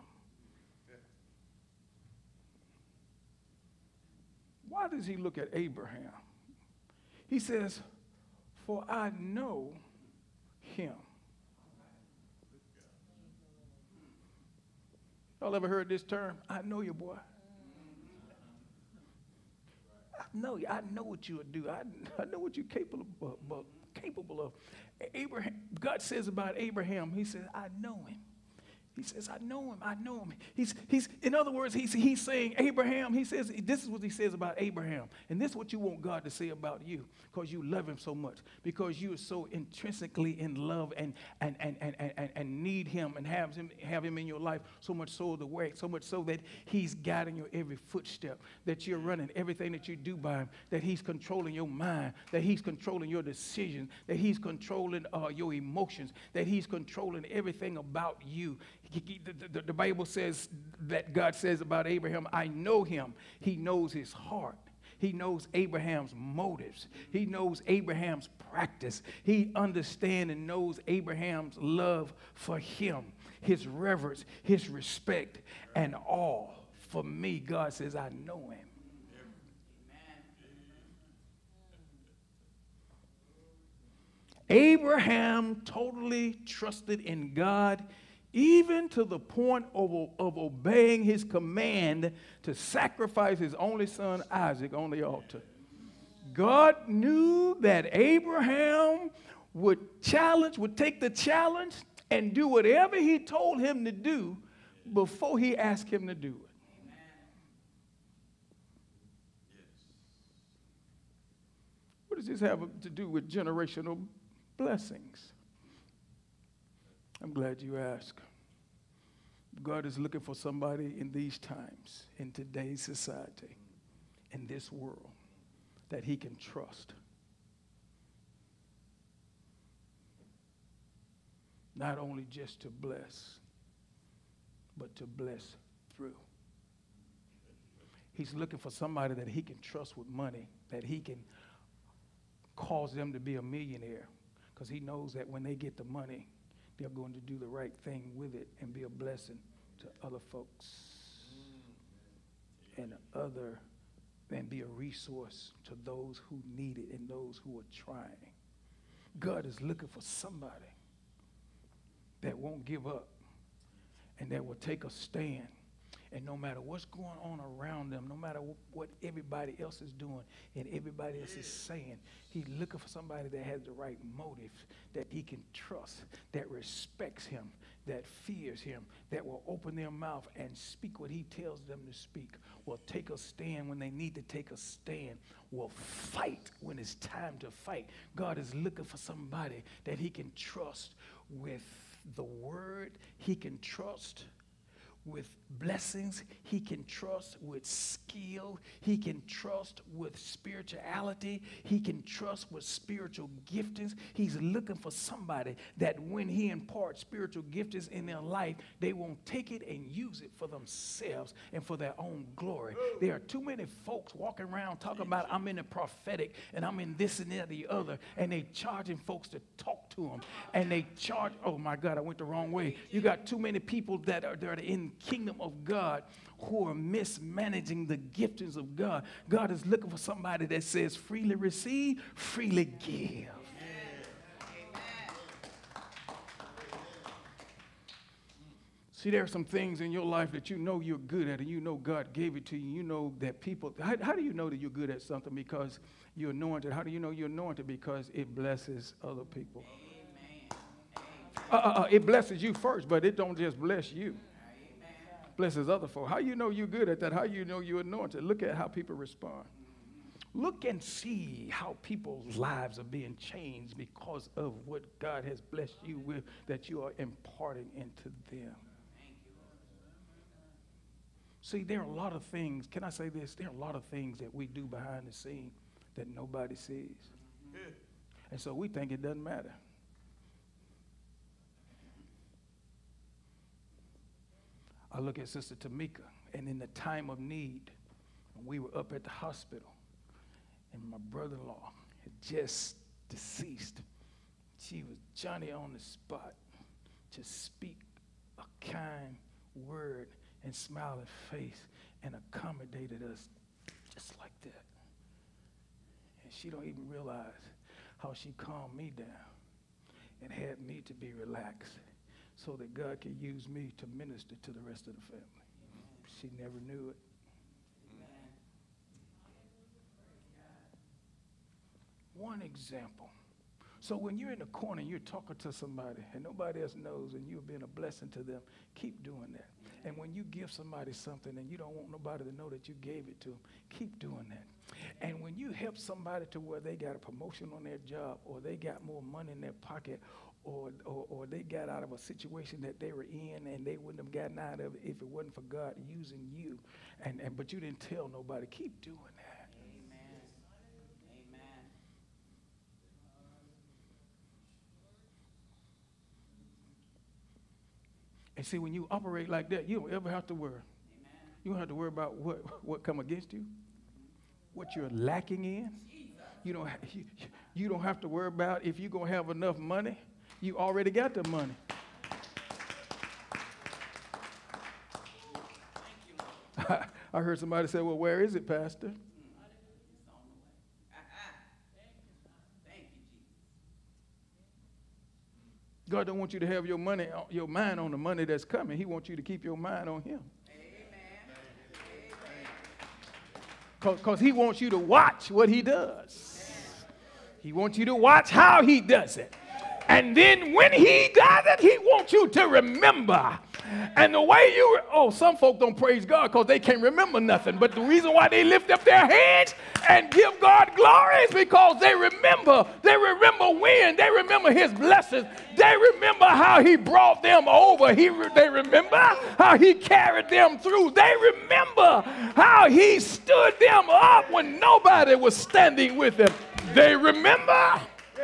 E: Why does he look at Abraham? He says, for I know him. Y'all ever heard this term? I know you, boy. I know you. I know what you'll do. I, I know what you're capable of, uh, capable of. Abraham, God says about Abraham, he says, I know him. He says, I know him, I know him. He's, he's, in other words, he's, he's saying, Abraham, he says, this is what he says about Abraham. And this is what you want God to say about you, because you love him so much, because you are so intrinsically in love and, and, and, and, and, and need him and have him, have him in your life so much so the way, so much so that he's guiding your every footstep, that you're running everything that you do by him, that he's controlling your mind, that he's controlling your decisions, that he's controlling uh, your emotions, that he's controlling everything about you. The, the, the Bible says that God says about Abraham, I know him. He knows his heart. He knows Abraham's motives. He knows Abraham's practice. He understands and knows Abraham's love for him, his reverence, his respect, and all. For me, God says, I know him. Abraham totally trusted in God, even to the point of, of obeying his command to sacrifice his only son Isaac on the altar. God knew that Abraham would challenge, would take the challenge and do whatever he told him to do before he asked him to do it. What does this have to do with generational blessings? I'm glad you asked. God is looking for somebody in these times, in today's society, in this world, that he can trust. Not only just to bless, but to bless through. He's looking for somebody that he can trust with money, that he can cause them to be a millionaire, because he knows that when they get the money, they're going to do the right thing with it and be a blessing to other folks and other and be a resource to those who need it and those who are trying. God is looking for somebody that won't give up and that will take a stand. And no matter what's going on around them, no matter what everybody else is doing and everybody else is saying, he's looking for somebody that has the right motive, that he can trust, that respects him, that fears him, that will open their mouth and speak what he tells them to speak, will take a stand when they need to take a stand, will fight when it's time to fight. God is looking for somebody that he can trust with the word, he can trust with blessings, he can trust with skill, he can trust with spirituality, he can trust with spiritual giftings. He's looking for somebody that when he imparts spiritual giftings in their life, they won't take it and use it for themselves and for their own glory. There are too many folks walking around talking about, I'm in the prophetic and I'm in this and that and the other, and they charging folks to talk to them, and they charge, oh my God, I went the wrong way. You got too many people that are, that are in kingdom of God who are mismanaging the giftings of God. God is looking for somebody that says freely receive, freely give. See, there are some things in your life that you know you're good at, and you know God gave it to you. You know that people, how, how do you know that you're good at something? Because you're anointed. How do you know you're anointed? Because it blesses other people. Uh, uh, uh, it blesses you first, but it don't just bless you. Blesses other folk. How you know you're good at that? How you know you're anointed? Look at how people respond. Look and see how people's lives are being changed because of what God has blessed you with, that you are imparting into them. See, there are a lot of things. Can I say this? There are a lot of things that we do behind the scene that nobody sees. And so we think it doesn't matter. I look at Sister Tamika, and in the time of need, when we were up at the hospital, and my brother-in-law had just deceased, she was Johnny on the spot to speak a kind word and smiling face and accommodated us just like that. And she don't even realize how she calmed me down and had me to be relaxed, so that God can use me to minister to the rest of the family. She never knew it. One example. So when you're in the corner and you're talking to somebody and nobody else knows and you're being a blessing to them, keep doing that. And when you give somebody something and you don't want nobody to know that you gave it to them, keep doing that. And when you help somebody to where they got a promotion on their job, or they got more money in their pocket, Or, or or they got out of a situation that they were in and they wouldn't have gotten out of it if it wasn't for God using you, and, and but you didn't tell nobody, keep doing that. Amen. Amen. And see, when you operate like that, you don't ever have to worry. Amen. You don't have to worry about what, what come against you, what you're lacking in. You don't, you, you don't have to worry about if you're going to have enough money. You already got the money. I heard somebody say, well, where is it, Pastor? God don't want you to have your money, your mind on the money that's coming. He wants you to keep your mind on him. Because he wants you to watch what he does. He wants you to watch how he does it. And then when he does it, he wants you to remember. And the way you, re- oh, some folk don't praise God because they can't remember nothing. But the reason why they lift up their hands and give God glory is because they remember. They remember when. They remember his blessings. They remember how he brought them over. He re- they remember how he carried them through. They remember how he stood them up when nobody was standing with them. They remember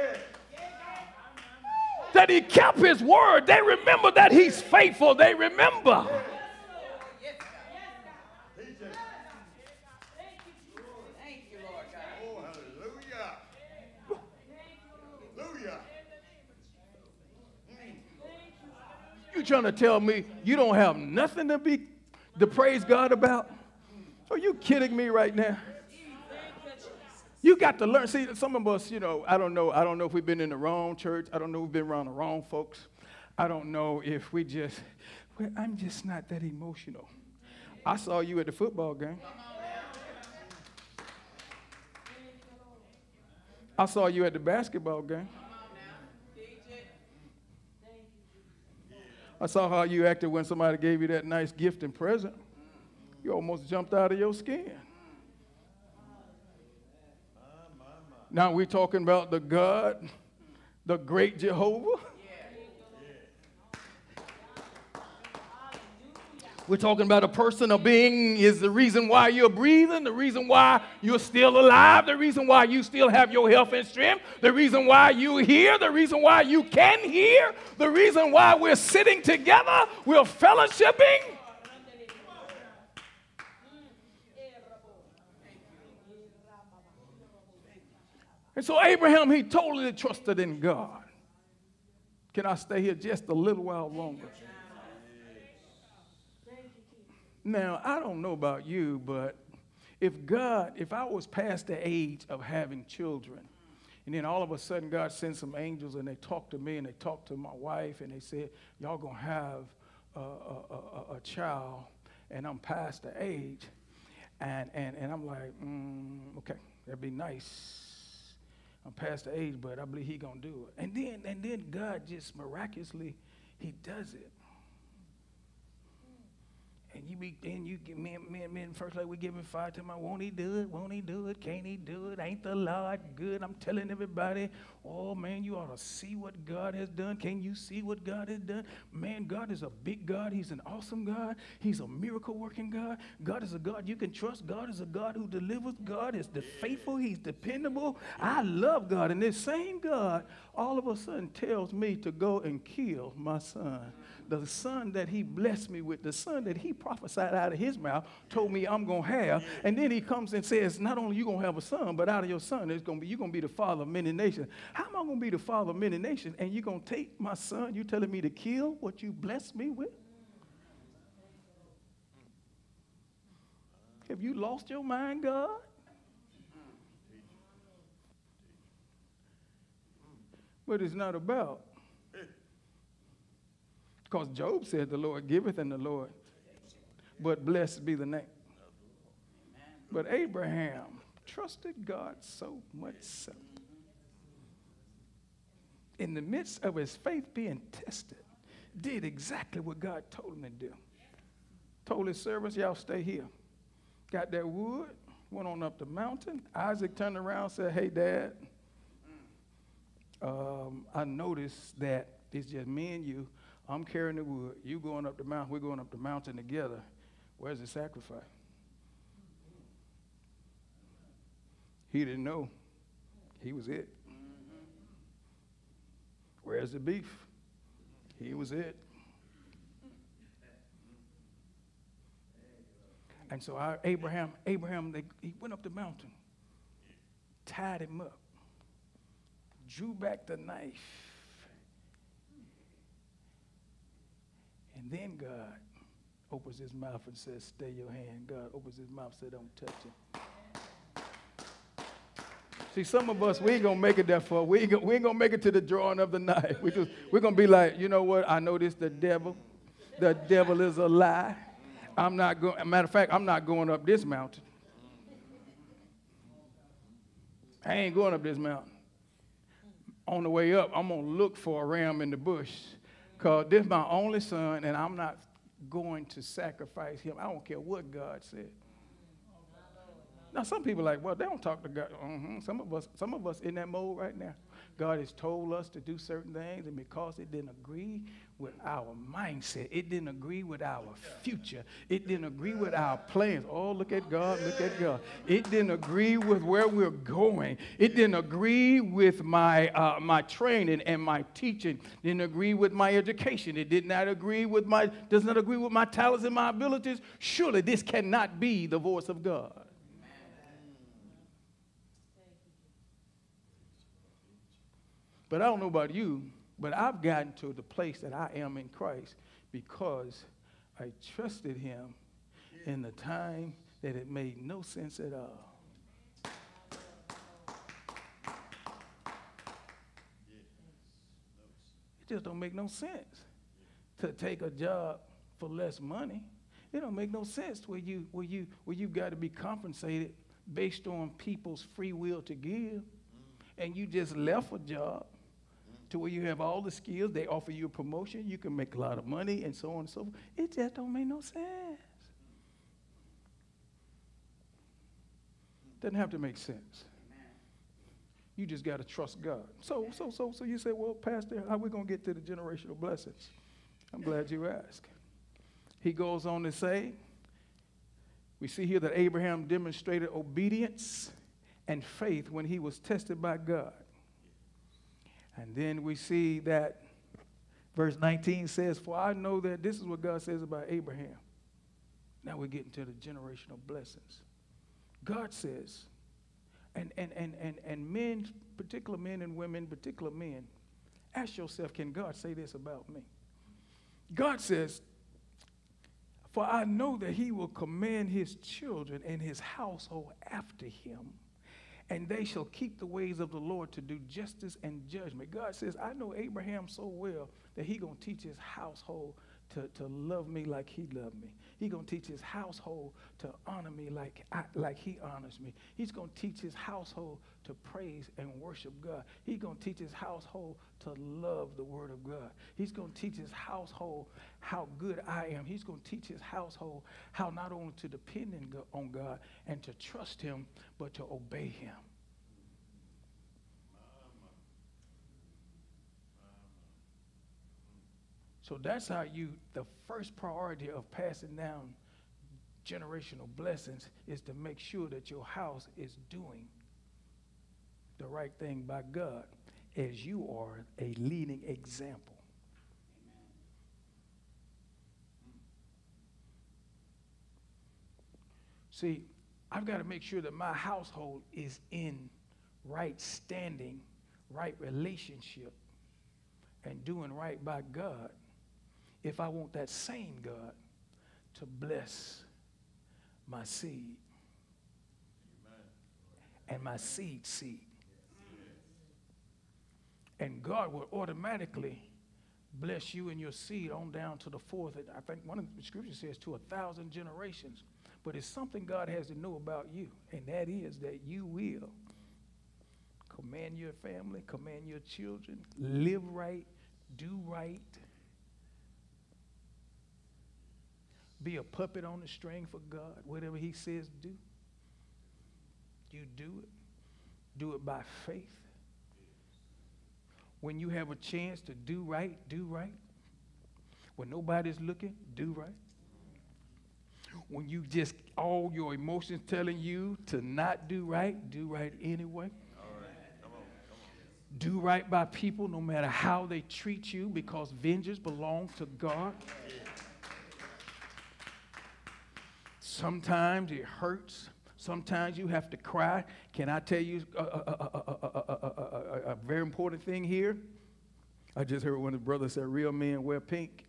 E: that he kept his word. They remember that he's faithful. They remember. trying to tell me you don't have nothing to be to praise God about? Are you kidding me right now? You got to learn. See, some of us, you know, I don't know. I don't know if we've been in the wrong church. I don't know if we've been around the wrong folks. I don't know if we just, well, I'm just not that emotional. I saw you at the football game. I saw you at the basketball game. I saw how you acted when somebody gave you that nice gift and present. You almost jumped out of your skin. Now we're talking about the God, the great Jehovah. We're talking about a person, a being is the reason why you're breathing, the reason why you're still alive, the reason why you still have your health and strength, the reason why you're here, the reason why you can hear, the reason why we're sitting together, we're fellowshipping. And so Abraham, he totally trusted in God. Can I stay here just a little while longer? Now, I don't know about you, but if God, if I was past the age of having children, and then all of a sudden God sent some angels and they talked to me and they talked to my wife and they said, y'all gonna have a, a, a, a child, and I'm past the age, and, and, and I'm like, mm, okay, that'd be nice. I'm past the age, but I believe he gonna do it. And then, and then God just miraculously, he does it. And you be, and you give me, me, me, first like we giving fire to my, won't he do it? Won't he do it? Can't he do it? Ain't the Lord good? I'm telling everybody, oh man, you ought to see what God has done. Can you see what God has done? Man, God is a big God. He's an awesome God. He's a miracle working God. God is a God you can trust. God is a God who delivers. God is the faithful. He's dependable. I love God. And this same God all of a sudden tells me to go and kill my son. The son that he blessed me with, the son that he prophesied out of his mouth, told me I'm going to have. And then he comes and says, not only you going to have a son, but out of your son, it's gonna be, you're going to be the father of many nations. How am I going to be the father of many nations? And you're going to take my son, you telling me to kill what you blessed me with? Have you lost your mind, God? But it's not about. Because Job said the Lord giveth and the Lord, but blessed be the name. But Abraham trusted God so much so. In the midst of his faith being tested, did exactly what God told him to do. Told his servants, y'all stay here. Got that wood, went on up the mountain. Isaac turned around and said, hey, Dad, um, I noticed that it's just me and you. I'm carrying the wood. You going up the mountain. We're going up the mountain together. Where's the sacrifice? He didn't know. He was it. Where's the beef? He was it. And so our Abraham, Abraham, they, he went up the mountain, tied him up, drew back the knife. And then God opens his mouth and says, stay your hand. God opens his mouth and says, don't touch him. See, some of us, we ain't going to make it that far. We ain't going we ain't gonna make it to the drawing of the knife. We just, we're going to be like, you know what? I know this the devil. The devil is a lie. I'm not going, matter of fact, I'm not going up this mountain. I ain't going up this mountain. On the way up, I'm going to look for a ram in the bush. Because this is my only son, and I'm not going to sacrifice him. I don't care what God said. Now, some people are like, well, they don't talk to God. Mm-hmm. Some of us, some of us in that mode right now. God has told us to do certain things, and because it didn't agree with our mindset, it didn't agree with our future, it didn't agree with our plans. Oh, look at God, look at God. It didn't agree with where we're going. It didn't agree with my uh, my training and my teaching. It didn't agree with my education. It did not agree with my, does not agree with my talents and my abilities. Surely this cannot be the voice of God. But I don't know about you, but I've gotten to the place that I am in Christ because I trusted him in the time that it made no sense at all. It just don't make no sense to take a job for less money. It don't make no sense where you where you where you got to be compensated based on people's free will to give, and you just left a job to where you have all the skills. They offer you a promotion. You can make a lot of money, and so on and so forth. It just don't make no sense. Doesn't have to make sense. You just got to trust God. So, so, so, so you say, well, Pastor, how are we going to get to the generational blessings? I'm glad you asked. He goes on to say, we see here that Abraham demonstrated obedience and faith when he was tested by God. And then we see that verse nineteen says, for I know that this is what God says about Abraham. Now we're getting to the generational blessings. God says, And, and, and, and, and men, particular men and women, particular men, ask yourself, can God say this about me? God says, for I know that he will command his children and his household after him, and they shall keep the ways of the Lord to do justice and judgment. God says, I know Abraham so well that he going to teach his household to, to love me like he loved me. He's going to teach his household to honor me like, I, like he honors me. He's going to teach his household to praise and worship God. He's going to teach his household to love the word of God. He's going to teach his household how good I am. He's going to teach his household how not only to depend on God and to trust him, but to obey him. So that's how you, the first priority of passing down generational blessings is to make sure that your house is doing the right thing by God as you are a leading example. See, I've got to make sure that my household is in right standing, right relationship, and doing right by God if I want that same God to bless my seed. Amen. And my seed seed. And God will automatically bless you and your seed on down to the fourth. I think one of the scriptures says to a thousand generations. But it's something God has to know about you, and that is that you will command your family, command your children, live right, do right, be a puppet on the string for God. Whatever he says do, you do it. Do it by faith. When you have a chance to do right, do right. When nobody's looking, do right. When you just, all your emotions telling you to not do right, do right anyway. All right. Come on, come on. Do right by people no matter how they treat you, because vengeance belongs to God. Sometimes it hurts. Sometimes you have to cry. Can I tell you a, a, a, a, a, a, a very important thing here? I just heard one of the brothers say, real men wear pink.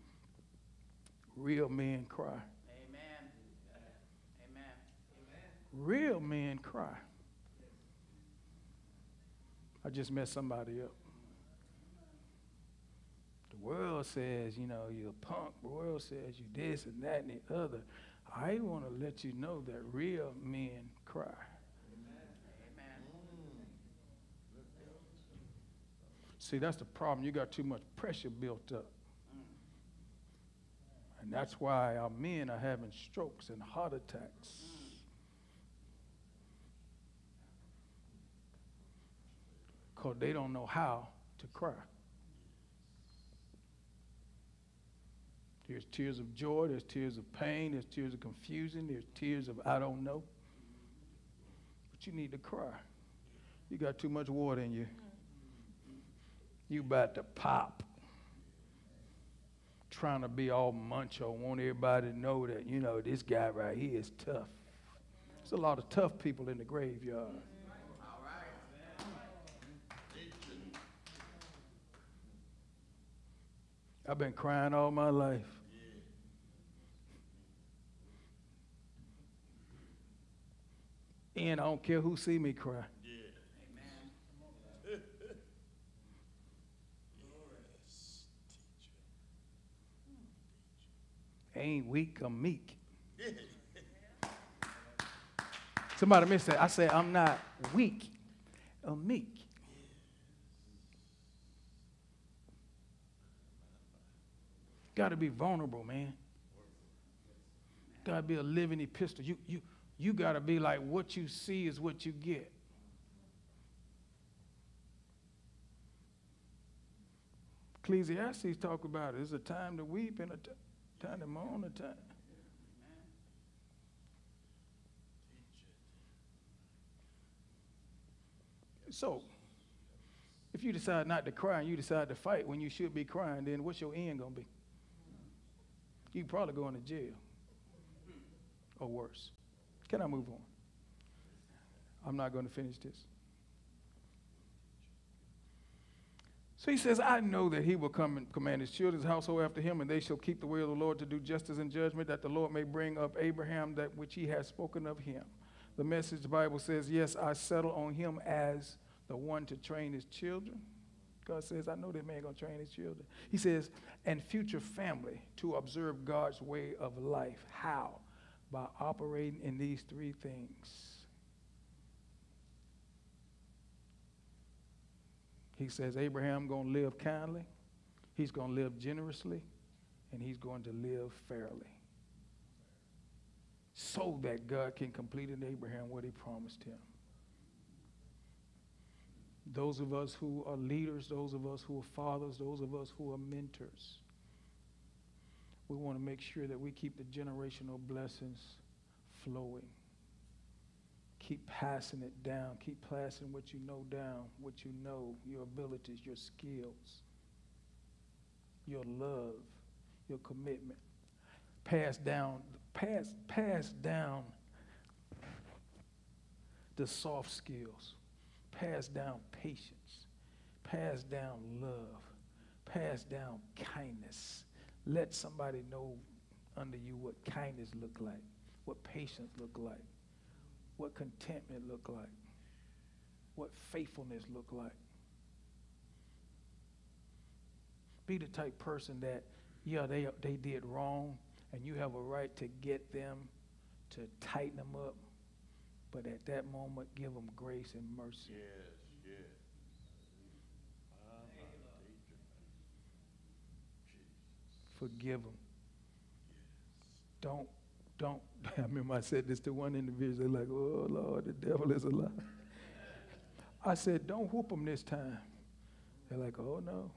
E: Real men cry. Amen. Amen. Real men cry. I just met somebody up. The world says, you know, you're a punk. The world says you this and that and the other. I want to let you know that real men cry. Amen. See, that's the problem. You got too much pressure built up. And that's why our men are having strokes and heart attacks. Because they don't know how to cry. There's tears of joy, there's tears of pain, there's tears of confusion, there's tears of I don't know. But you need to cry. You got too much water in you. You about to pop. Trying to be all macho, want everybody to know that, you know, this guy right here is tough. There's a lot of tough people in the graveyard. I've been crying all my life. And I don't care who see me cry. Ain't weak, I'm meek. Somebody missed that. I said, I'm not weak, I'm meek. Got to be vulnerable, man. Got to be a living epistle. You, you, you got to be like, what you see is what you get. Ecclesiastes talk about it. It's a time to weep and a t- time to mourn, a time. So, if you decide not to cry and you decide to fight when you should be crying, then what's your end going to be? You probably go into jail or worse. Can I move on? I'm not going to finish this. So he says, I know that he will come and command his children's household after him, and they shall keep the way of the Lord to do justice and judgment, that the Lord may bring up Abraham that which he has spoken of him. The Message Bible says, yes, I settle on him as the one to train his children. God says, I know that man going to train his children. He says, and future family to observe God's way of life. How? By operating in these three things. He says, Abraham going to live kindly, he's going to live generously, and he's going to live fairly. So that God can complete in Abraham what he promised him. Those of us who are leaders, those of us who are fathers, those of us who are mentors, we want to make sure that we keep the generational blessings flowing. Keep passing it down. Keep passing what you know down, what you know, your abilities, your skills, your love, your commitment. Pass down, pass, pass down the soft skills. Pass down patience. Pass down love. Pass down kindness. Let somebody know under you what kindness look like, what patience look like, what contentment look like, what faithfulness look like. Be the type person that, yeah, they, they did wrong, and you have a right to get them, to tighten them up, but at that moment, give them grace and mercy.
A: Yes, yes.
E: Forgive them. Don't, don't. I remember I said this to one individual. They're like, oh, Lord, the devil is a lie. I said, don't whoop them this time. They're like, oh, no.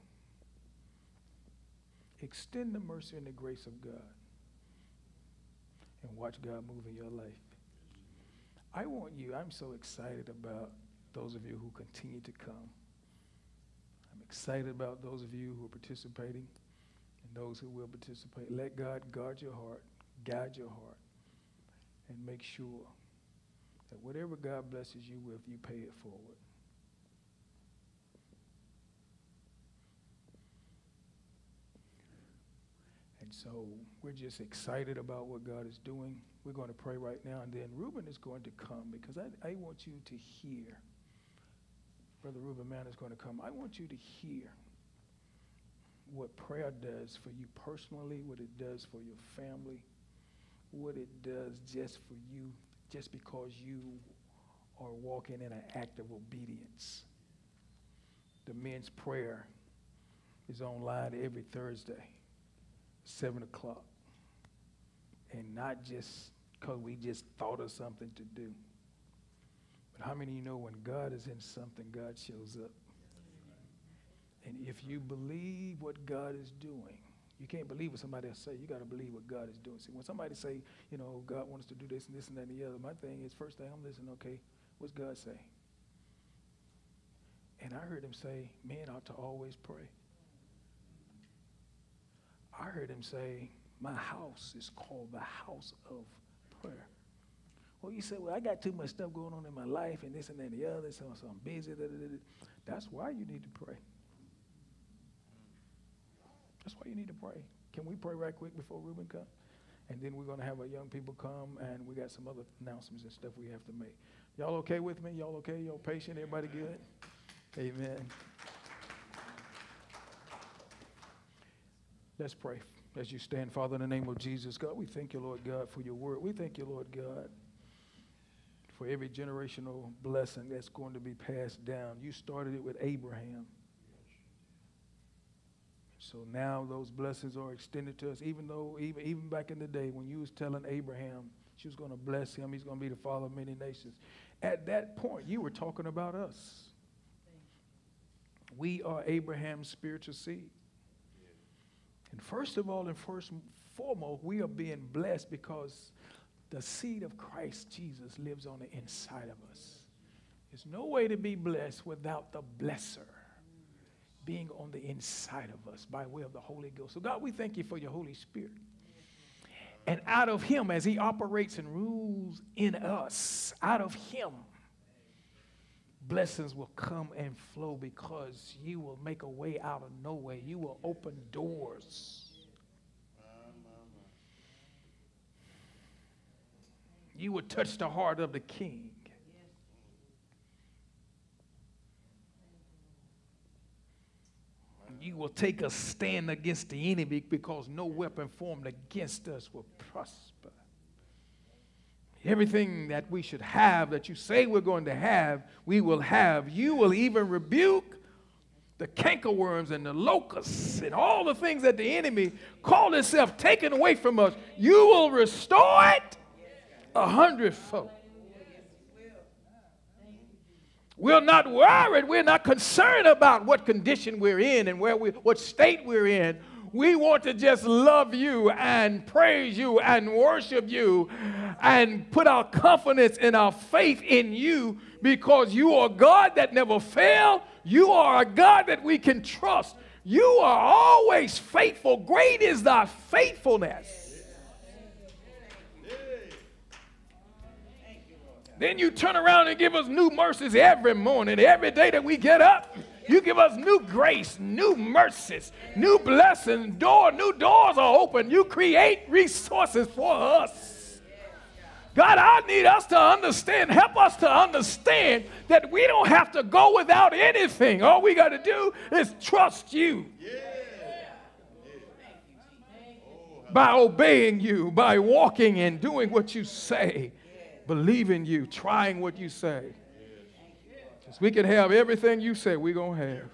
E: Extend the mercy and the grace of God and watch God move in your life. I want you, I'm so excited about those of you who continue to come. I'm excited about those of you who are participating and those who will participate. Let God guard your heart, guide your heart, and make sure that whatever God blesses you with, you pay it forward. And so we're just excited about what God is doing. We're going to pray right now, and then Reuben is going to come, because I, I want you to hear. Brother Reuben Mann is going to come. I want you to hear what prayer does for you personally, what it does for your family, what it does just for you, just because you are walking in an act of obedience. The men's prayer is online every Thursday, seven o'clock. And not just because we just thought of something to do. But how many of you know when God is in something, God shows up? And if you believe what God is doing, you can't believe what somebody else say. You got to believe what God is doing. See, when somebody say, you know, God wants to do this and this and that and the other, my thing is, first thing I'm listening, okay, what's God say? And I heard him say, men ought to always pray. I heard him say, my house is called the house of prayer. Well, you say, well, I got too much stuff going on in my life and this and that and the other, so, so I'm busy. Da, da, da, da. That's why you need to pray. That's why you need to pray. Can we pray right quick before Ruben comes? And then we're going to have our young people come, and we got some other announcements and stuff we have to make. Y'all okay with me? Y'all okay? Y'all patient? Everybody good? Amen. Let's pray as you stand. Father, in the name of Jesus, God, we thank you, Lord God, for your word. We thank you, Lord God, for every generational blessing that's going to be passed down. You started it with Abraham. So now those blessings are extended to us, even though, even, even back in the day when you was telling Abraham she was going to bless him, he's going to be the father of many nations. At that point, you were talking about us. We are Abraham's spiritual seed. And first of all and first and foremost, we are being blessed because the seed of Christ Jesus lives on the inside of us. There's no way to be blessed without the blesser being on the inside of us by way of the Holy Ghost. So God, we thank you for your Holy Spirit. And out of him, as he operates and rules in us, out of him, blessings will come and flow because you will make a way out of no way. You will open doors. You will touch the heart of the king. You will take a stand against the enemy because no weapon formed against us will prosper. Everything that we should have, that you say we're going to have, we will have. You will even rebuke the cankerworms and the locusts and all the things that the enemy called itself taken away from us. You will restore it a hundredfold. We're not worried. We're not concerned about what condition we're in and where we, what state we're in. We want to just love you and praise you and worship you and put our confidence and our faith in you because you are God that never fails. You are a God that we can trust. You are always faithful. Great is thy faithfulness. Then you turn around and give us new mercies every morning. Every day that we get up, you give us new grace, new mercies, new blessings. Door, new doors are open. You create resources for us. God, I need us to understand, help us to understand that we don't have to go without anything. All we got to do is trust you. By obeying you, by walking and doing what you say. Believe in you, trying what you say. Because we can have everything you say we're going to have.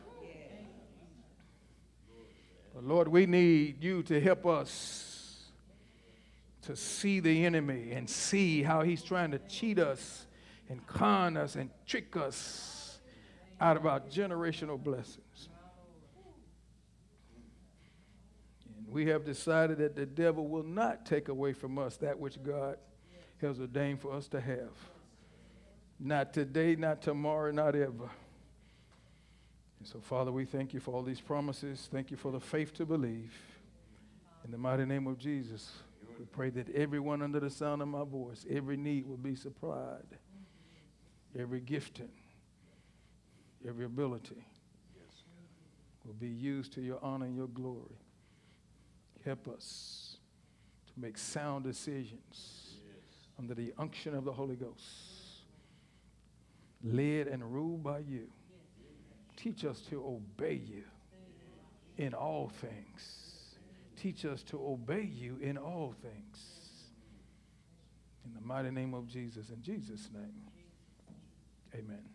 E: But Lord, we need you to help us to see the enemy and see how he's trying to cheat us and con us and trick us out of our generational blessings. And we have decided that the devil will not take away from us that which God has ordained for us to have. Not today, not tomorrow, not ever. And so, Father, we thank you for all these promises. Thank you for the faith to believe. In the mighty name of Jesus, we pray that everyone under the sound of my voice, every need will be supplied. Every gifting, every ability will be used to your honor and your glory. Help us to make sound decisions under the unction of the Holy Ghost, led and ruled by you. Teach us to obey you in all things. Teach us to obey you in all things. In the mighty name of Jesus, in Jesus' name, amen.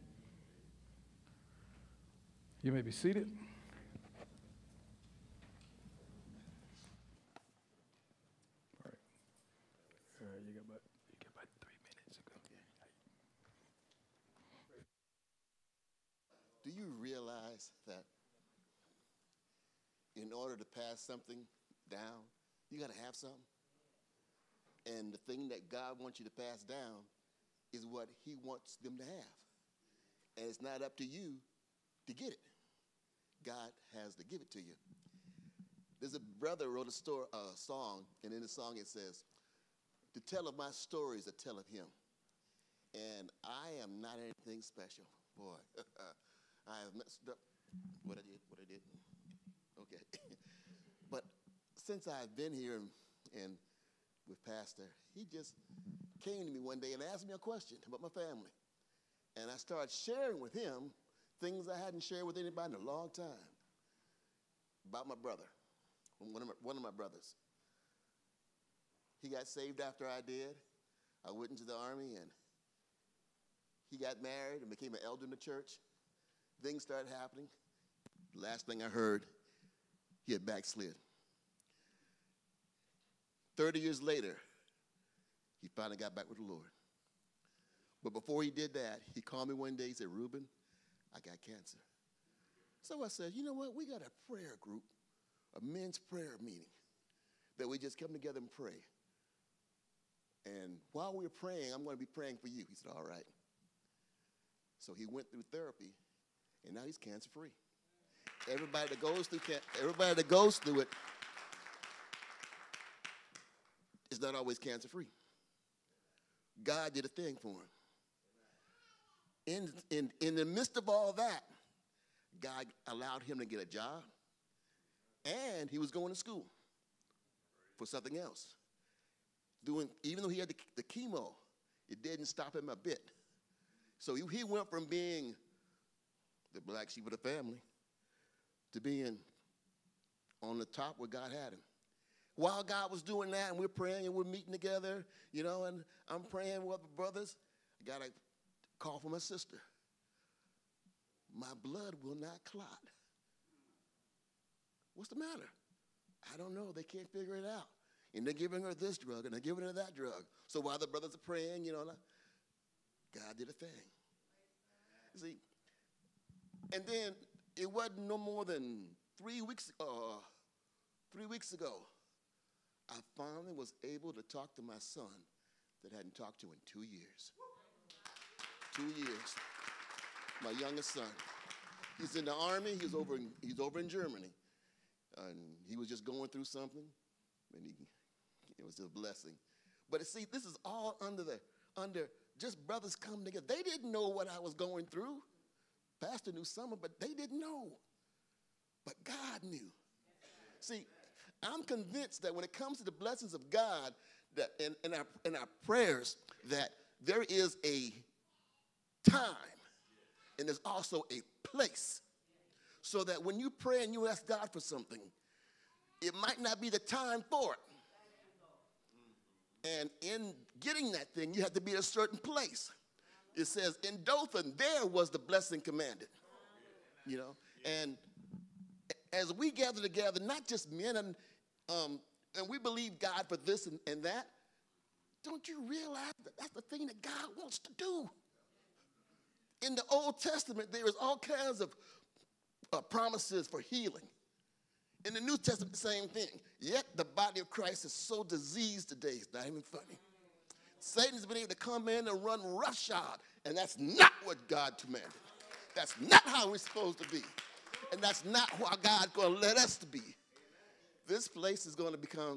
E: You may be seated.
F: Do you realize that in order to pass something down, you got to have something? And the thing that God wants you to pass down is what he wants them to have. And it's not up to you to get it. God has to give it to you. There's a brother who wrote a story, uh, song, and in the song it says, "To tell of my story is to tell of him." And I am not anything special, boy. I have messed up what I did, what I did. Okay. since I've been here and, and with Pastor, he just came to me one day and asked me a question about my family. And I started sharing with him things I hadn't shared with anybody in a long time about my brother, one of my, one of my brothers. He got saved after I did. I went into the Army, and he got married and became an elder in the church. Things started happening. The last thing I heard, he had backslid. Thirty years later, he finally got back with the Lord. But before he did that, he called me one day. He said, Reuben, I got cancer. So I said, you know what? We got a prayer group, a men's prayer meeting, that we just come together and pray. And while we're praying, I'm going to be praying for you. He said, all right. So he went through therapy, and now he's cancer-free. Everybody that goes through can- everybody that goes through it is not always cancer-free. God did a thing for him. In, in, in the midst of all that, God allowed him to get a job, and he was going to school for something else. Doing, even though he had the, the chemo, it didn't stop him a bit. So he, he went from being the black sheep of the family to being on the top where God had him. While God was doing that, and we're praying and we're meeting together, you know, and I'm praying with the brothers, I got a call from my sister. My blood will not clot. What's the matter? I don't know. They can't figure it out. And they're giving her this drug, and they're giving her that drug. So while the brothers are praying, you know, God did a thing. You see, and then it wasn't no more than three weeks, uh, three weeks ago, I finally was able to talk to my son that I hadn't talked to in two years. Two years. My youngest son. He's in the Army. He's over in, he's over in Germany. And he was just going through something, and he, it was just a blessing. But see, this is all under the under just brothers coming together. They didn't know what I was going through. Pastor knew some, but they didn't know. But God knew. See, I'm convinced that when it comes to the blessings of God, that in, in our in our prayers, that there is a time and there's also a place. So that when you pray and you ask God for something, it might not be the time for it. And in getting that thing, you have to be at a certain place. It says, in Dothan, there was the blessing commanded. You know, and as we gather together, not just men, and um, and we believe God for this and, and that, don't you realize that that's the thing that God wants to do? In the Old Testament, there is all kinds of uh, promises for healing. In the New Testament, the same thing. Yet the body of Christ is so diseased today, it's not even funny. Satan's been able to come in and run roughshod, and that's not what God commanded. That's not how we're supposed to be. And that's not how God's going to let us to be. This place is going to become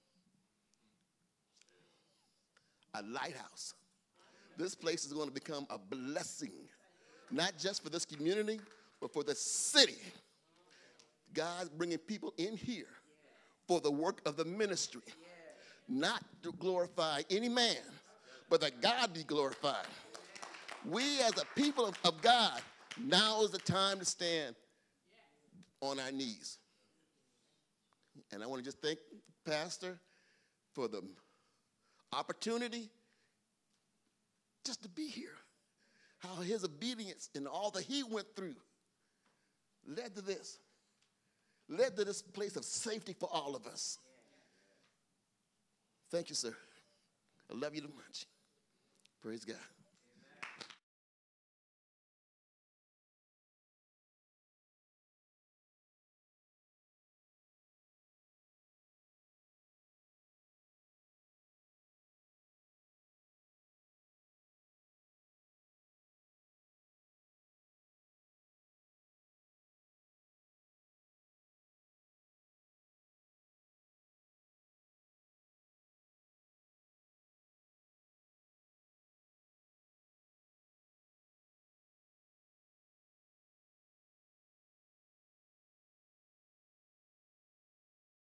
F: a lighthouse. This place is going to become a blessing, not just for this community, but for the city. God's bringing people in here for the work of the ministry, not to glorify any man, but that God be glorified. We as a people of, of God, now is the time to stand on our knees. And I want to just thank Pastor for the opportunity just to be here. How his obedience and all that he went through led to this. Led to this place of safety for all of us. Thank you, sir. I love you too much. Praise God.